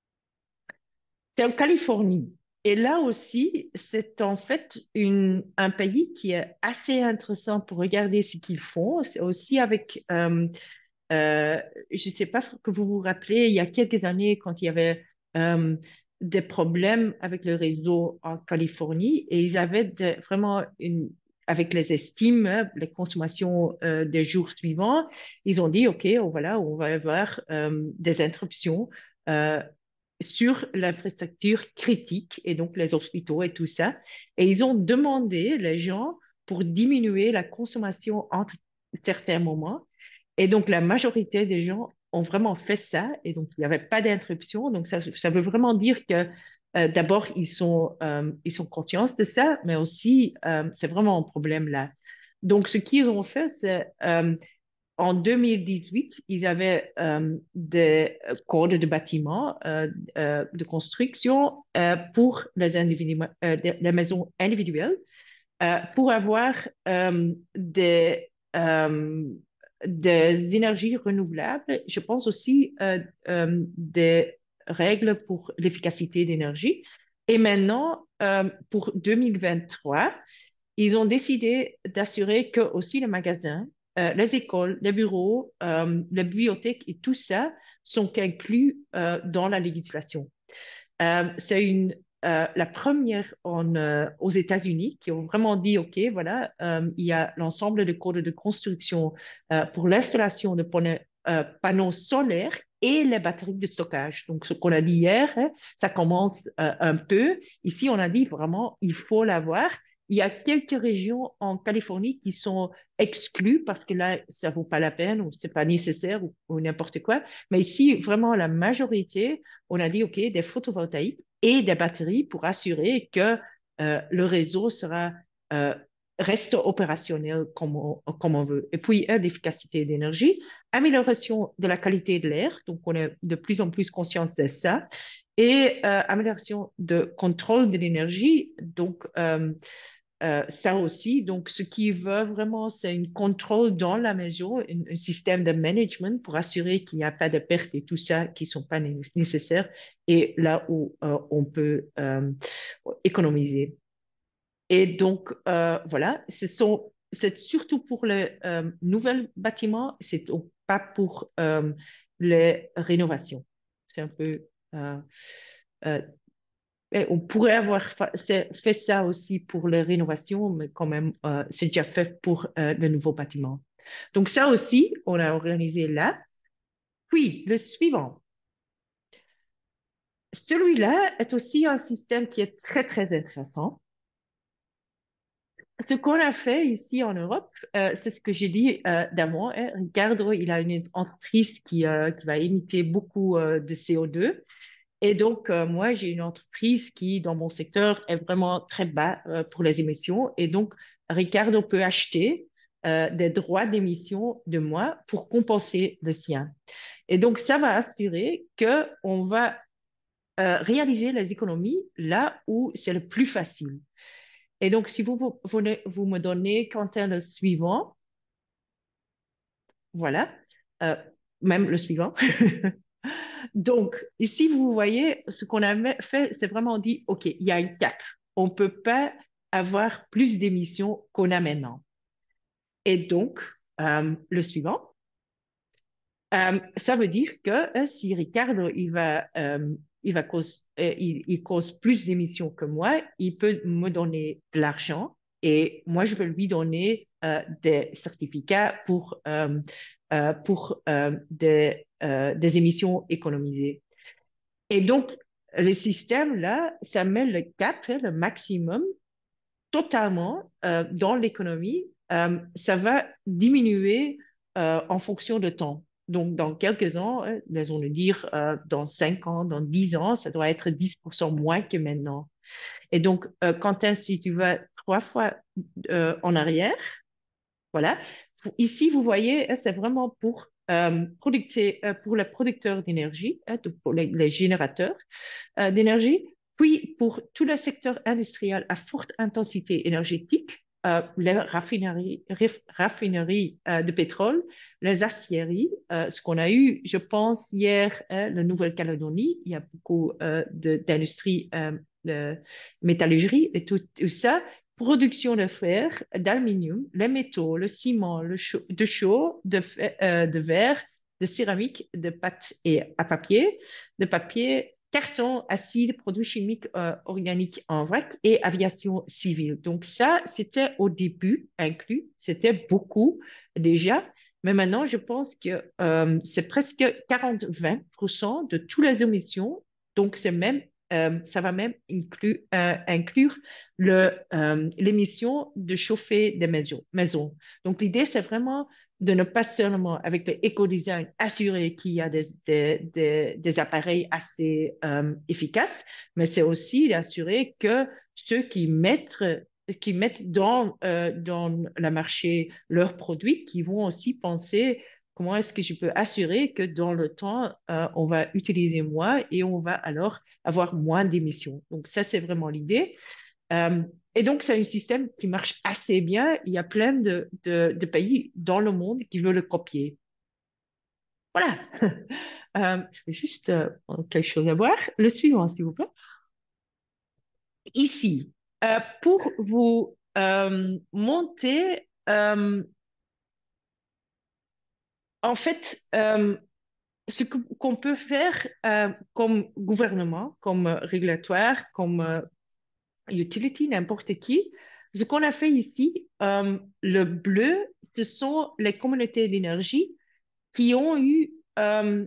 c'est en Californie. Et là aussi, c'est en fait une, un pays qui est assez intéressant pour regarder ce qu'ils font. C'est aussi avec, euh, euh, je ne sais pas que vous vous rappelez, il y a quelques années, quand il y avait euh, des problèmes avec le réseau en Californie, et ils avaient des- vraiment une, avec les estimes, hein, les consommations euh, des jours suivants, ils ont dit, OK, on, voilà, on va avoir euh, des interruptions. euh, sur l'infrastructure critique et donc les hôpitaux et tout ça. Et ils ont demandé les gens pour diminuer la consommation entre certains moments. Et donc la majorité des gens ont vraiment fait ça et donc il n'y avait pas d'interruption. Donc ça, ça veut vraiment dire que euh, d'abord ils sont, euh, ils sont conscients de ça, mais aussi euh, c'est vraiment un problème là. Donc ce qu'ils ont fait, c'est euh, en deux mille dix-huit, ils avaient euh, des codes de bâtiments, euh, euh, de construction euh, pour les, individu euh, les maisons individuelles, euh, pour avoir euh, des, euh, des énergies renouvelables. Je pense aussi euh, euh, des règles pour l'efficacité d'énergie. Et maintenant, euh, pour deux mille vingt-trois, ils ont décidé d'assurer que aussi les magasins, euh, les écoles, les bureaux, euh, les bibliothèques et tout ça sont inclus euh, dans la législation. Euh, c'est une euh, la première en, euh, aux États-Unis qui ont vraiment dit, OK, voilà, euh, il y a l'ensemble des codes de construction euh, pour l'installation de panneaux, euh, panneaux solaires et les batteries de stockage. Donc, ce qu'on a dit hier, hein, ça commence euh, un peu. Ici, on a dit vraiment, il faut l'avoir. Il y a quelques régions en Californie qui sont exclues parce que là, ça vaut pas la peine ou c'est pas nécessaire ou, ou n'importe quoi. Mais ici, vraiment, la majorité, on a dit, OK, des photovoltaïques et des batteries pour assurer que euh, le réseau sera, euh, reste opérationnel comme on, comme on veut. Et puis, euh, l'efficacité d'énergie, amélioration de la qualité de l'air, donc on est de plus en plus conscient de ça, et euh, amélioration de contrôle de l'énergie, donc euh, euh, ça aussi, donc ce qui veut vraiment, c'est un contrôle dans la maison, un, un système de management pour assurer qu'il n'y a pas de pertes et tout ça qui ne sont pas né nécessaires et là où euh, on peut euh, économiser. Et donc, euh, voilà, ce sont, c'est surtout pour les euh, nouveaux bâtiments, c'est pas pour euh, les rénovations. C'est un peu... Euh, euh, et on pourrait avoir fait ça aussi pour les rénovations, mais quand même, euh, c'est déjà fait pour euh, le nouveau bâtiment. Donc ça aussi, on a organisé là. Puis, le suivant. Celui-là est aussi un système qui est très, très intéressant. Ce qu'on a fait ici en Europe, euh, c'est ce que j'ai dit euh, d'avant. Hein. Ricardo, il a une entreprise qui, euh, qui va émettre beaucoup euh, de C O deux. Et donc, euh, moi, j'ai une entreprise qui, dans mon secteur, est vraiment très bas euh, pour les émissions. Et donc, Ricardo peut acheter euh, des droits d'émission de moi pour compenser le sien. Et donc, ça va assurer qu'on va euh, réaliser les économies là où c'est le plus facile. Et donc, si vous, vous, vous me donnez Quentin le suivant, voilà, euh, même le suivant. Donc, ici, vous voyez, ce qu'on a fait, c'est vraiment dit, OK, il y a un cap. On ne peut pas avoir plus d'émissions qu'on a maintenant. Et donc, euh, le suivant, euh, ça veut dire que euh, si Ricardo, il va, euh, il, va cause, euh, il, il cause plus d'émissions que moi, il peut me donner de l'argent et moi, je vais lui donner euh, des certificats pour, euh, euh, pour euh, des, euh, des émissions économisées. Et donc, le système, là, ça met le cap, hein, le maximum, totalement euh, dans l'économie. Euh, ça va diminuer euh, en fonction de temps. Donc, dans quelques ans, euh, laissons le dire, euh, dans cinq ans, dans dix ans, ça doit être dix pour cent moins que maintenant. Et donc, euh, Quentin, si tu vas trois fois euh, en arrière, voilà. Ici, vous voyez, c'est vraiment pour, euh, producter, euh, pour les producteurs d'énergie, hein, pour les, les générateurs euh, d'énergie, puis pour tout le secteur industriel à forte intensité énergétique, euh, les raffineries, raffineries euh, de pétrole, les aciéries, euh, ce qu'on a eu, je pense, hier, hein, la Nouvelle-Calédonie, il y a beaucoup euh, d'industries euh, de métallurgie et tout, tout ça, production de fer, d'aluminium, les métaux, le ciment, le chaux, de chaux, de, euh, de verre, de céramique, de pâte et à papier, de papier, carton, acide, produits chimiques euh, organiques en vrac et aviation civile. Donc ça, c'était au début inclus, c'était beaucoup déjà, mais maintenant, je pense que euh, c'est presque quarante à vingt pour cent de toutes les émissions, donc c'est même euh, ça va même inclure, euh, inclure le, euh, l'émission de chauffer des maisons. maisons. Donc, l'idée, c'est vraiment de ne pas seulement, avec l'éco-design, assurer qu'il y a des, des, des, des appareils assez euh, efficaces, mais c'est aussi d'assurer que ceux qui mettent qui mettent dans, euh, dans le marché leurs produits, qui vont aussi penser comment est-ce que je peux assurer que dans le temps, euh, on va utiliser moins et on va alors avoir moins d'émissions. Donc ça, c'est vraiment l'idée. Euh, et donc, c'est un système qui marche assez bien. Il y a plein de, de, de pays dans le monde qui veulent le copier. Voilà. Euh, je vais juste euh, quelque chose à voir. Le suivant, s'il vous plaît. Ici, euh, pour vous euh, monter, euh, en fait, euh, ce que- qu'on peut faire euh, comme gouvernement, comme euh, régulatoire, comme euh, utility, n'importe qui, ce qu'on a fait ici, euh, le bleu, ce sont les communautés d'énergie qui ont eu euh,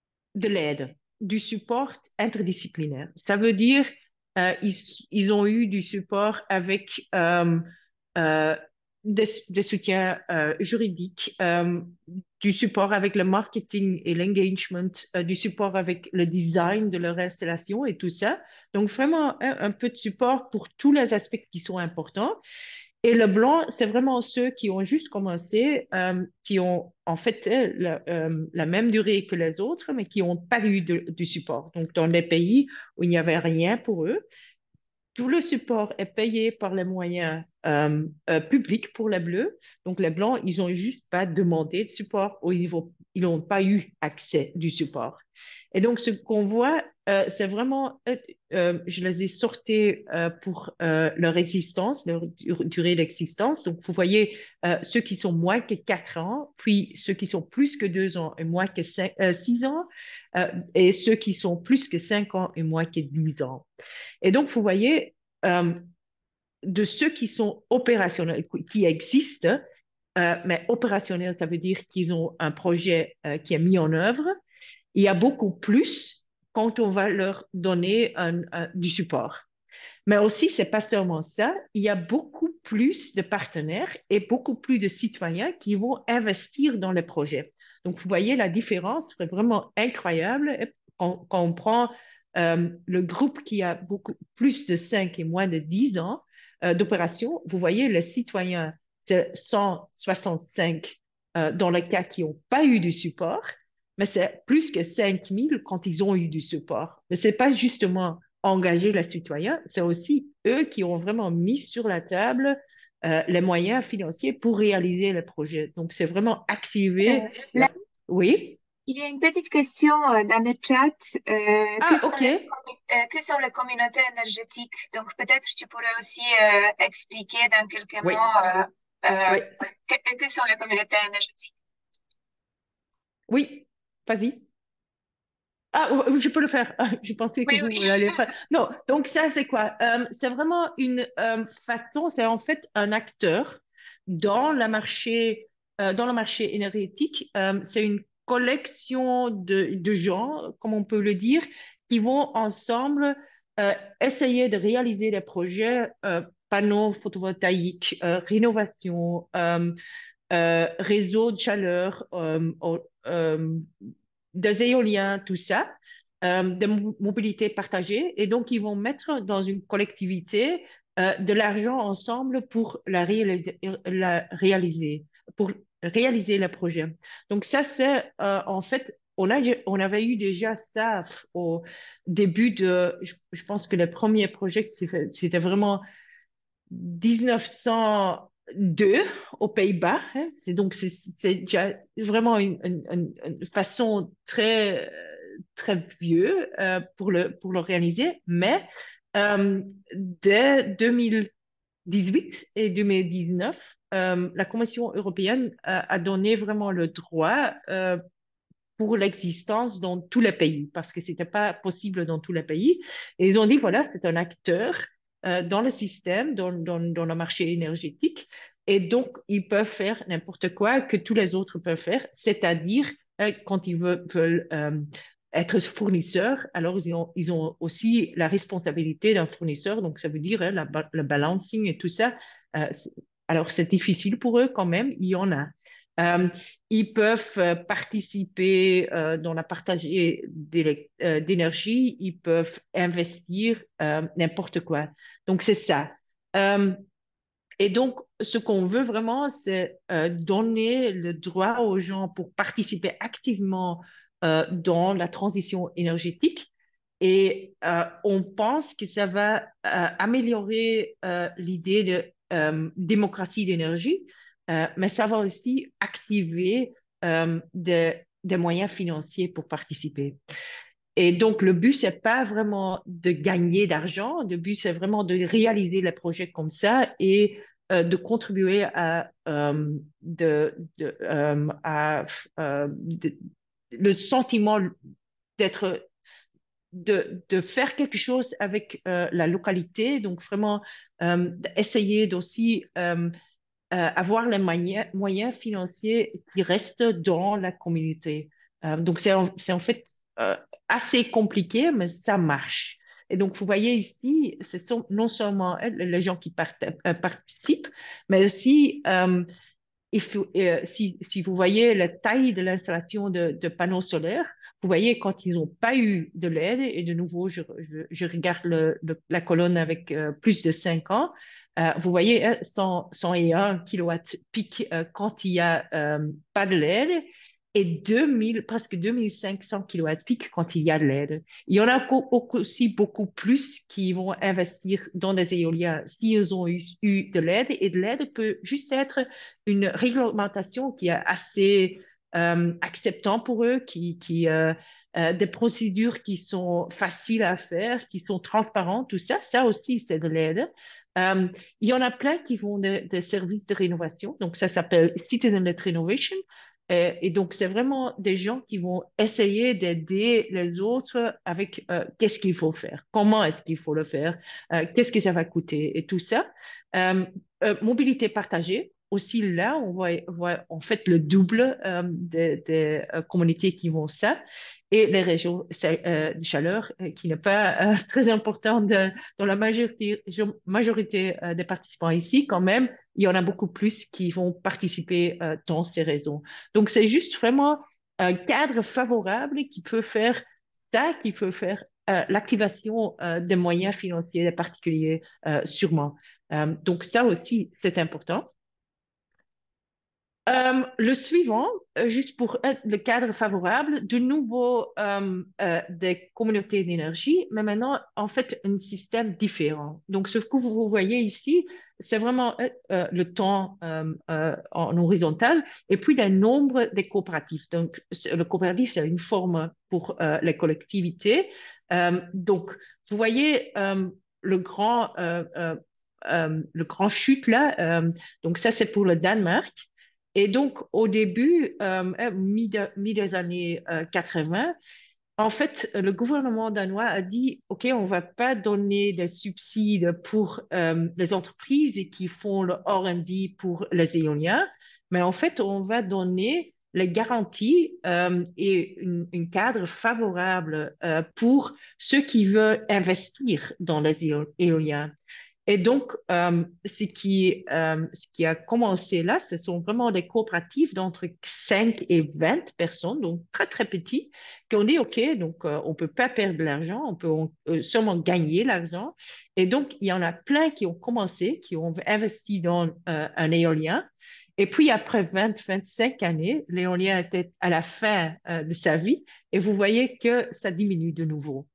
de l'aide, du support interdisciplinaire. Ça veut dire euh, ils, ils ont eu du support avec euh, euh, des, des soutiens euh, juridiques, euh, du support avec le marketing et l'engagement, euh, du support avec le design de leur installation et tout ça. Donc vraiment un, un peu de support pour tous les aspects qui sont importants. Et le blanc, c'est vraiment ceux qui ont juste commencé, euh, qui ont en fait euh, la, euh, la même durée que les autres, mais qui n'ont pas eu de, du support. Donc, dans des pays où il n'y avait rien pour eux, tout le support est payé par les moyens euh, euh, publics pour les bleus. Donc, les blancs, ils n'ont juste pas demandé de support ou ils n'ont pas eu accès du support. Et donc, ce qu'on voit, euh, c'est vraiment, euh, euh, je les ai sortis euh, pour euh, leur existence, leur dur- durée d'existence. Donc, vous voyez euh, ceux qui sont moins que quatre ans, puis ceux qui sont plus que deux ans et moins que cinq, euh, six ans, euh, et ceux qui sont plus que cinq ans et moins que dix ans. Et donc, vous voyez, euh, de ceux qui sont opérationnels, qui existent, euh, mais opérationnels, ça veut dire qu'ils ont un projet euh, qui est mis en œuvre, il y a beaucoup plus quand on va leur donner un, un, du support. Mais aussi, c'est pas seulement ça, il y a beaucoup plus de partenaires et beaucoup plus de citoyens qui vont investir dans les projets. Donc, vous voyez, la différence est vraiment incroyable quand, quand on prend euh, le groupe qui a beaucoup plus de cinq et moins de dix ans euh, d'opération. Vous voyez, les citoyens, c'est cent soixante-cinq euh, dans le cas qui n'ont pas eu du support, mais c'est plus que cinq mille quand ils ont eu du support. Mais c'est pas justement engager les citoyens, c'est aussi eux qui ont vraiment mis sur la table euh, les moyens financiers pour réaliser le projet. Donc, c'est vraiment activer. Euh, là, La... Oui. il y a une petite question euh, dans le chat. Euh, que Ah, sont OK. les, commu- euh, que sont les communautés énergétiques? Donc, peut-être tu pourrais aussi euh, expliquer dans quelques Oui. mots euh, euh, Oui. que, que sont les communautés énergétiques. Oui. Vas-y. Ah, je peux le faire. Ah, je pensais que Oui, vous oui. l'allez faire. Non, donc ça, c'est quoi? Euh, c'est vraiment une euh, façon, c'est en fait un acteur dans le marché, euh, dans le marché énergétique. Euh, c'est une collection de, de gens, comme on peut le dire, qui vont ensemble euh, essayer de réaliser des projets, euh, panneaux photovoltaïques, euh, rénovation, euh, euh, réseau de chaleur, euh, euh, des éoliens, tout ça, euh, de mo- mobilité partagée. Et donc, ils vont mettre dans une collectivité euh, de l'argent ensemble pour la réaliser, la réaliser, pour réaliser le projet. Donc, ça, c'est euh, en fait, on, a, on avait eu déjà ça au début de, je, je pense que le premier projet, c'était vraiment mille neuf cent deux aux Pays-Bas. Hein. C'est donc c'est c'est déjà vraiment une, une, une façon très très vieux euh, pour le pour le réaliser, mais euh, dès deux mille dix-huit et deux mille dix-neuf, euh, la Commission européenne a, a donné vraiment le droit euh, pour l'existence dans tous les pays, parce que c'était pas possible dans tous les pays. Et ils ont dit, voilà, c'est un acteur euh, dans le système, dans, dans, dans le marché énergétique, et donc ils peuvent faire n'importe quoi que tous les autres peuvent faire, c'est-à-dire euh, quand ils veulent, veulent euh, être fournisseurs, alors ils ont, ils ont aussi la responsabilité d'un fournisseur, donc ça veut dire hein, la, le balancing et tout ça. Euh, alors c'est difficile pour eux quand même, il y en a. Euh, ils peuvent euh, participer euh, dans la partage euh, d'énergie, ils peuvent investir euh, n'importe quoi. Donc, c'est ça. Euh, Et donc, ce qu'on veut vraiment, c'est euh, donner le droit aux gens pour participer activement euh, dans la transition énergétique. Et euh, on pense que ça va euh, améliorer euh, l'idée de euh, démocratie d'énergie, euh, mais ça va aussi activer euh, des, des moyens financiers pour participer. Et donc, le but, c'est pas vraiment de gagner d'argent. Le but, c'est vraiment de réaliser les projets comme ça et euh, de contribuer à, euh, de, de, euh, à euh, de- le sentiment d'être, de, de faire quelque chose avec euh, la localité. Donc, vraiment, euh, essayer d'aussi euh, euh, avoir les moyens, moyens financiers qui restent dans la communauté. Euh, donc, c'est en, c'est en fait euh, assez compliqué, mais ça marche. Et donc, vous voyez ici, ce sont non seulement euh, les gens qui part- euh, participent, mais aussi euh, il faut, euh, si, si vous voyez la taille de l'installation de, de panneaux solaires, vous voyez quand ils n'ont pas eu de l'aide, et de nouveau, je, je, je regarde le, le- la colonne avec euh, plus de cinq ans, euh, vous voyez hein, cent, cent un kilowatts pic euh, quand il n'y a euh, pas de l'aide et deux mille, presque deux mille cinq cents kilowatts pic quand il y a de l'aide. Il y en a aussi beaucoup plus qui vont investir dans les éoliens s'ils ont eu, eu de l'aide, et de l'aide peut juste être une réglementation qui est assez euh, acceptante pour eux, qui, qui euh, euh, des procédures qui sont faciles à faire, qui sont transparentes, tout ça, ça aussi, c'est de l'aide. Euh, il y en a plein qui font des, des services de rénovation, donc ça s'appelle Citizen-led Renovation. Euh, et donc, c'est vraiment des gens qui vont essayer d'aider les autres avec euh, qu'est-ce qu'il faut faire, comment est-ce qu'il faut le faire, euh, qu'est-ce que ça va coûter et tout ça. Euh, euh, mobilité partagée, aussi là, on voit, voit en fait le double euh, des, des euh, communautés qui vont ça, et les régions euh, de chaleur, euh, qui n'est pas euh, très important de, dans la majorité, majorité euh, des participants ici, quand même, il y en a beaucoup plus qui vont participer euh, dans ces réseaux. Donc, c'est juste vraiment un cadre favorable qui peut faire ça, qui peut faire euh, l'activation euh, des moyens financiers des particuliers, euh, sûrement. Euh, donc, ça aussi, c'est important. Euh, le suivant, euh, juste pour être le cadre favorable, de nouveau euh, euh, des communautés d'énergie, mais maintenant, en fait, un système différent. Donc, ce que vous voyez ici, c'est vraiment euh, euh, le temps euh, euh, en horizontal et puis le nombre des coopératifs. Donc, le coopératif, c'est une forme pour euh, les collectivités. Euh, donc, vous voyez euh, le grand, euh, euh, euh, le grand chute là. Euh, donc, ça, c'est pour le Danemark. Et donc, au début, euh, euh, mi, de- mi des années euh, quatre-vingts, en fait, le gouvernement danois a dit, OK, on va pas donner des subsides pour euh, les entreprises qui font le R and D pour les éoliens, mais en fait, on va donner les garanties euh, et une, une cadre favorable euh, pour ceux qui veulent investir dans les éo- éoliens. Et donc, euh, ce qui, euh, ce qui a commencé là, ce sont vraiment des coopératives d'entre cinq et vingt personnes, donc très, très petits, qui ont dit, OK, donc euh, on ne peut pas perdre de l'argent, on peut on, euh, seulement gagner l'argent. Et donc, il y en a plein qui ont commencé, qui ont investi dans euh, un éolien. Et puis, après vingt, vingt-cinq années, l'éolien était à la fin euh, de sa vie, et vous voyez que ça diminue de nouveau.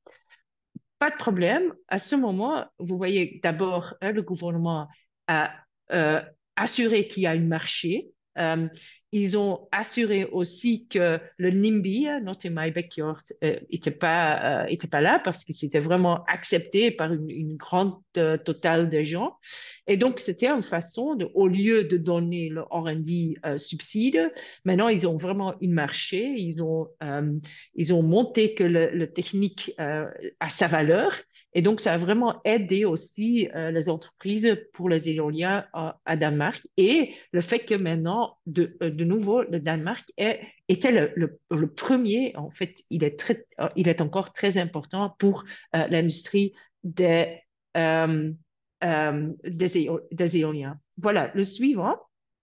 Pas de problème. À ce moment, vous voyez d'abord, hein, le gouvernement a euh, assuré qu'il y a un marché. Euh, ils ont assuré aussi que le NIMBY, Not in My Backyard, n'était euh, pas, euh, était pas là parce que c'était vraiment accepté par une, une grande euh, totale de gens. Et donc, c'était une façon de, au lieu de donner le R and D euh, subside, maintenant, ils ont vraiment une marché. Ils ont, euh, ils ont monté que le, le technique euh, a sa valeur. Et donc, ça a vraiment aidé aussi euh, les entreprises pour les éoliens à, à Danemark. Et le fait que maintenant, de, euh, de nouveau, le Danemark est, était le, le, le premier, en fait, il est, très, il est encore très important pour euh, l'industrie des, euh, euh, des, éo des éoliens. Voilà, le suivant,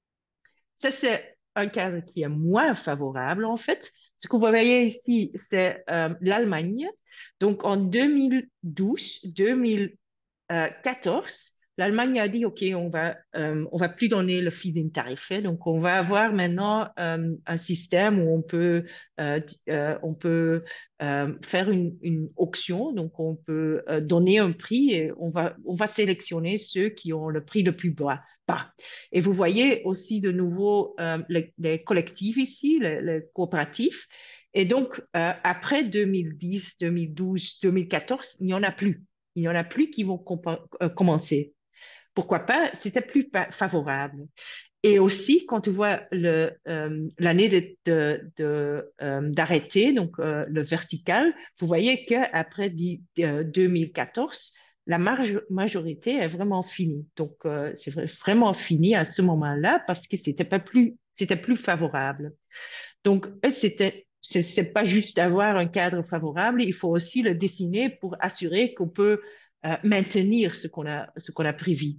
ça c'est un cadre qui est moins favorable, en fait. Ce que vous voyez ici, c'est euh, l'Allemagne. Donc, en deux mille douze, deux mille quatorze, l'Allemagne a dit, OK, on va, euh, on va plus donner le feed-in tarifaire. Donc, on va avoir maintenant euh, un système où on peut, euh, euh, on peut euh, faire une, une auction. Donc, on peut euh, donner un prix et on va, on va sélectionner ceux qui ont le prix le plus bas. bas. Et vous voyez aussi de nouveau euh, les, les collectifs ici, les, les coopératifs. Et donc, euh, après deux mille dix, deux mille douze, deux mille quatorze, il n'y en a plus. Il n'y en a plus qui vont euh, commencer. Pourquoi pas? C'était plus favorable. Et aussi, quand tu vois le, euh, l'année de, de, de, euh, d'arrêter, donc euh, le vertical, vous voyez qu'après euh, deux mille quatorze, la marge, majorité est vraiment finie. Donc, euh, c'est vraiment fini à ce moment-là parce que c'était pas plus, c'était plus favorable. Donc, c'était, c'est, c'est pas juste d'avoir un cadre favorable, il faut aussi le dessiner pour assurer qu'on peut euh, maintenir ce qu'on a, ce qu'on a prévu.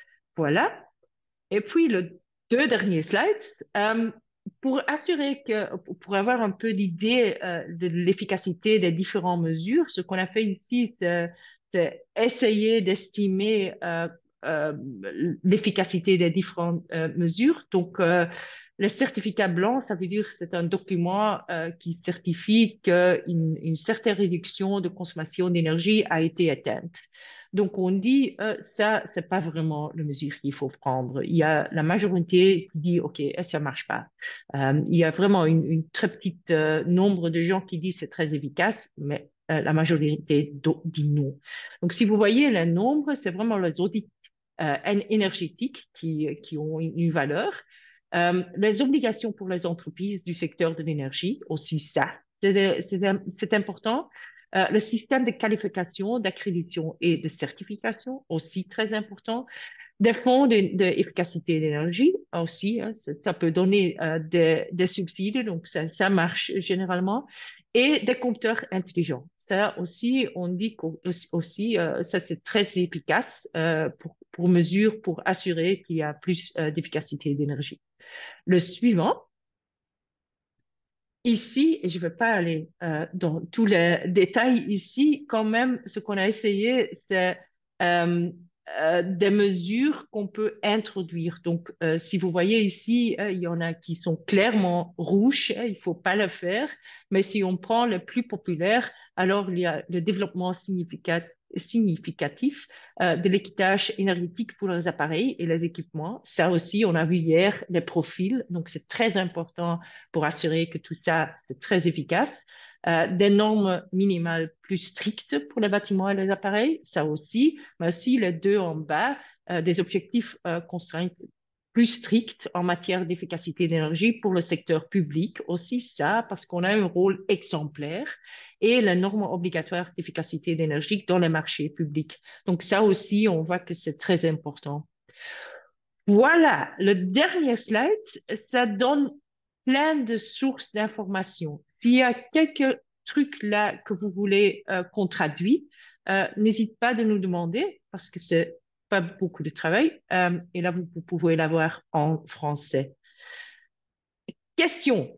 Voilà. Et puis, le deux derniers slides, euh, pour assurer que, pour avoir un peu d'idée euh, de l'efficacité des différentes mesures, ce qu'on a fait ici, c'est, c'est essayer d'estimer euh, euh, l'efficacité des différentes euh, mesures. Donc, euh, le certificat blanc, ça veut dire que c'est un document euh, qui certifie qu'une une certaine réduction de consommation d'énergie a été atteinte. Donc, on dit, euh, ça, c'est pas vraiment la mesure qu'il faut prendre. Il y a la majorité qui dit, OK, ça marche pas. Euh, il y a vraiment une, une très petite euh, nombre de gens qui disent c'est très efficace, mais euh, la majorité dit non. Donc, si vous voyez le nombre, c'est vraiment les audits euh, énergétiques qui, qui ont une valeur. Euh, les obligations pour les entreprises du secteur de l'énergie, aussi ça, c'est, c'est, c'est important. Euh, le système de qualification, d'accréditation et de certification, aussi très important. Des fonds d'efficacité de, de d'énergie, aussi, hein, ça, ça peut donner euh, des, des subsides, donc ça, ça marche généralement. Et des compteurs intelligents. Ça aussi, on dit aussi, euh, ça c'est très efficace euh, pour, pour mesure, pour assurer qu'il y a plus euh, d'efficacité d'énergie. Le suivant, ici, et je ne vais pas aller euh, dans tous les détails ici, quand même, ce qu'on a essayé, c'est euh, euh, des mesures qu'on peut introduire. Donc, euh, si vous voyez ici, euh, il y en a qui sont clairement rouges, hein, il ne faut pas le faire, mais si on prend le plus populaire, alors il y a le développement significatif significatif euh, de l'équipage énergétique pour les appareils et les équipements. Ça aussi, on a vu hier les profils, donc c'est très important pour assurer que tout ça est très efficace. Euh, des normes minimales plus strictes pour les bâtiments et les appareils, ça aussi, mais aussi les deux en bas, euh, des objectifs euh, contraints plus stricts en matière d'efficacité d'énergie pour le secteur public, aussi ça, parce qu'on a un rôle exemplaire, et la norme obligatoire d'efficacité d'énergie dans les marchés publics. Donc ça aussi, on voit que c'est très important. Voilà, le dernier slide, ça donne plein de sources d'informations. S'il y a quelques trucs là que vous voulez euh, qu'on traduise, euh, n'hésitez pas de nous demander parce que c'est pas beaucoup de travail. Euh, et là, vous, vous pouvez l'avoir en français. Question.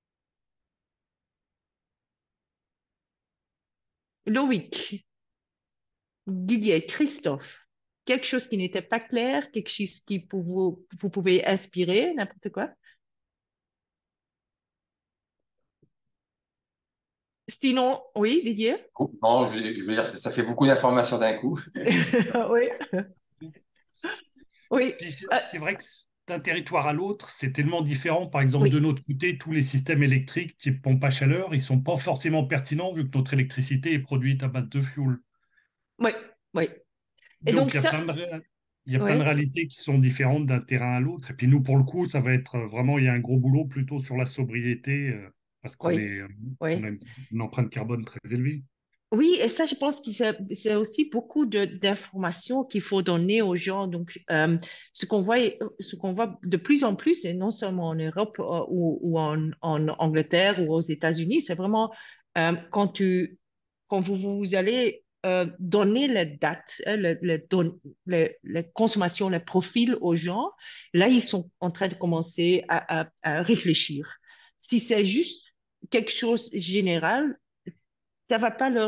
Loïc, Didier, Christophe, quelque chose qui n'était pas clair, quelque chose qui vous, vous pouvez inspirer, n'importe quoi? Sinon, oui, Didier? Non, je, je veux dire, ça fait beaucoup d'informations d'un coup. Oui. Oui. Euh, C'est vrai que d'un territoire à l'autre, c'est tellement différent. Par exemple, oui. de notre côté, tous les systèmes électriques type pompe à chaleur, ils sont pas forcément pertinents vu que notre électricité est produite à base de fioul. Oui, oui. Et Donc, donc il y a ça, plein de, ré- il y a plein de oui, réalités qui sont différentes d'un terrain à l'autre. Et puis nous, pour le coup, ça va être vraiment, il y a un gros boulot plutôt sur la sobriété euh, parce qu'on oui, est, euh, on oui. a une, une empreinte carbone très élevée. Oui, et ça, je pense que c'est c'est aussi beaucoup de d'informations qu'il faut donner aux gens. Donc, euh, ce qu'on voit, ce qu'on voit de plus en plus, et non seulement en Europe euh, ou, ou en, en Angleterre ou aux États-Unis, c'est vraiment euh, quand tu, quand vous, vous allez euh, donner les dates, hein, les, les, don- les, les consommations, les profils aux gens, là, ils sont en train de commencer à, à, à réfléchir. Si c'est juste quelque chose de général, ça va pas leur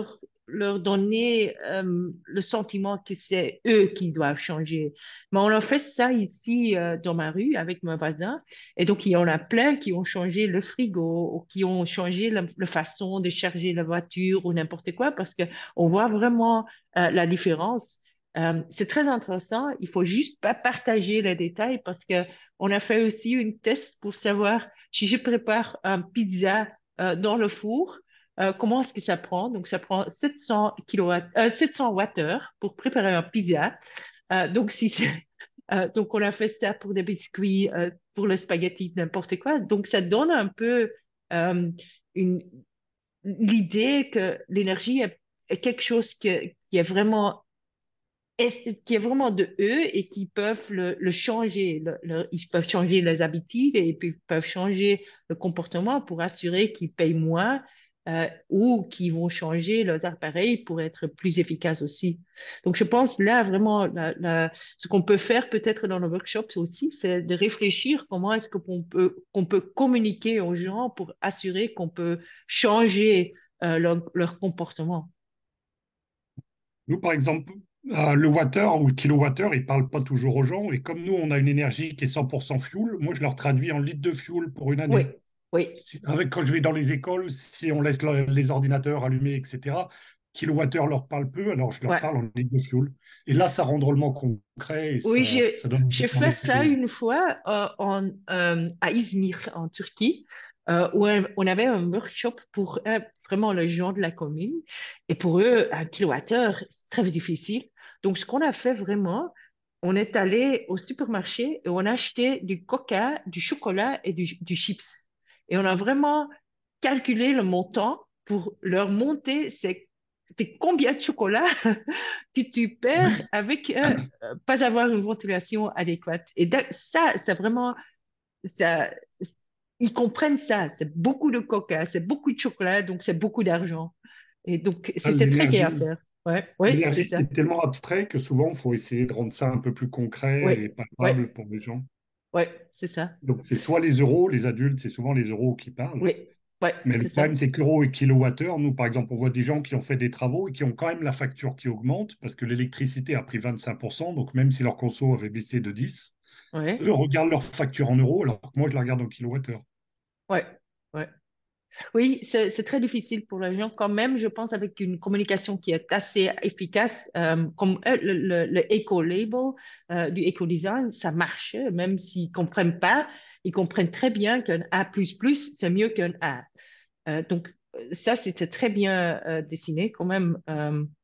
leur donner euh, le sentiment que c'est eux qui doivent changer. Mais on a fait ça ici euh, dans ma rue avec mon voisin. Et donc, il y en a plein qui ont changé le frigo ou qui ont changé la, la façon de charger la voiture ou n'importe quoi parce qu'on voit vraiment euh, la différence. Euh, c'est très intéressant. Il faut juste pas partager les détails parce que on a fait aussi une test pour savoir si je prépare un pizza euh, dans le four, euh, comment est-ce que ça prend? Donc, ça prend sept cents kilowatts, euh, sept cents watts-heure pour préparer un pizza. Euh, donc, si c'est- euh, donc, on a fait ça pour des biscuits, euh, pour le spaghetti, n'importe quoi. Donc, ça donne un peu euh, une, l'idée que l'énergie est, est quelque chose que- qui est vraiment est- qui est vraiment de eux et qui peuvent le, le changer. Le- le- ils peuvent changer les habitudes et puis peuvent changer le comportement pour assurer qu'ils payent moins euh, ou qu'ils vont changer leurs appareils pour être plus efficaces aussi. Donc, je pense là vraiment, la- la- ce qu'on peut faire peut-être dans nos workshops aussi, c'est de réfléchir comment est-ce qu'on peut, qu'on peut communiquer aux gens pour assurer qu'on peut changer euh, leur, leur comportement. Nous, par exemple, euh, le water ou le kilowattheure, ils ne parlent pas toujours aux gens. Et comme nous, on a une énergie qui est cent pour cent fuel, moi, je leur traduis en litres de fuel pour une Oui, année. oui, Si- avec, quand je vais dans les écoles, si on laisse le- les ordinateurs allumés, et cetera, kilowattheure leur parle peu, alors je leur ouais. parle en litres de fuel. Et là, ça rend drôlement concret et Oui, ça, j'ai ça donne j'ai envie fait ça d'essayer. une fois euh, en, euh, à Izmir, en Turquie, euh, où on on avait un workshop pour euh, vraiment les gens de la commune. Et pour eux, un kilowattheure, c'est très difficile. Donc, ce qu'on a fait vraiment, on est allé au supermarché et on a acheté du coca, du chocolat et du, du chips. Et on a vraiment calculé le montant pour leur monter c'est c'est combien de chocolat tu, tu perds Oui, avec euh, euh, pas avoir une ventilation adéquate. Et da- ça, c'est vraiment, ça, ils comprennent ça. C'est beaucoup de coca, c'est beaucoup de chocolat, donc c'est beaucoup d'argent. Et donc, ça, c'était très gai à l'énergie, faire. Ouais, oui, c'est l'énergie ça. est tellement abstrait que souvent, il faut essayer de rendre ça un peu plus Oui, concret et oui, palpable pour les gens. oui, c'est ça. Donc, c'est soit les euros, les adultes, c'est souvent les euros qui parlent. Oui, oui, Mais le c'est ça. problème, c'est qu'euro et kilowattheure, nous, par exemple, on voit des gens qui ont fait des travaux et qui ont quand même la facture qui augmente parce que l'électricité a pris vingt-cinq pour cent. Donc, même si leur conso avait baissé de dix, Oui, eux regardent leur facture en euros alors que moi, je la regarde en kilowattheure. oui, oui. Oui, c'est c'est très difficile pour les gens quand même, je pense, avec une communication qui est assez efficace, euh, comme euh, le, le, le éco-label euh, du éco-design, ça marche, hein, même s'ils ne comprennent pas, ils comprennent très bien qu'un A plus plus, c'est mieux qu'un A. Euh, donc, euh, ça, c'était très bien euh, dessiné quand même. Euh,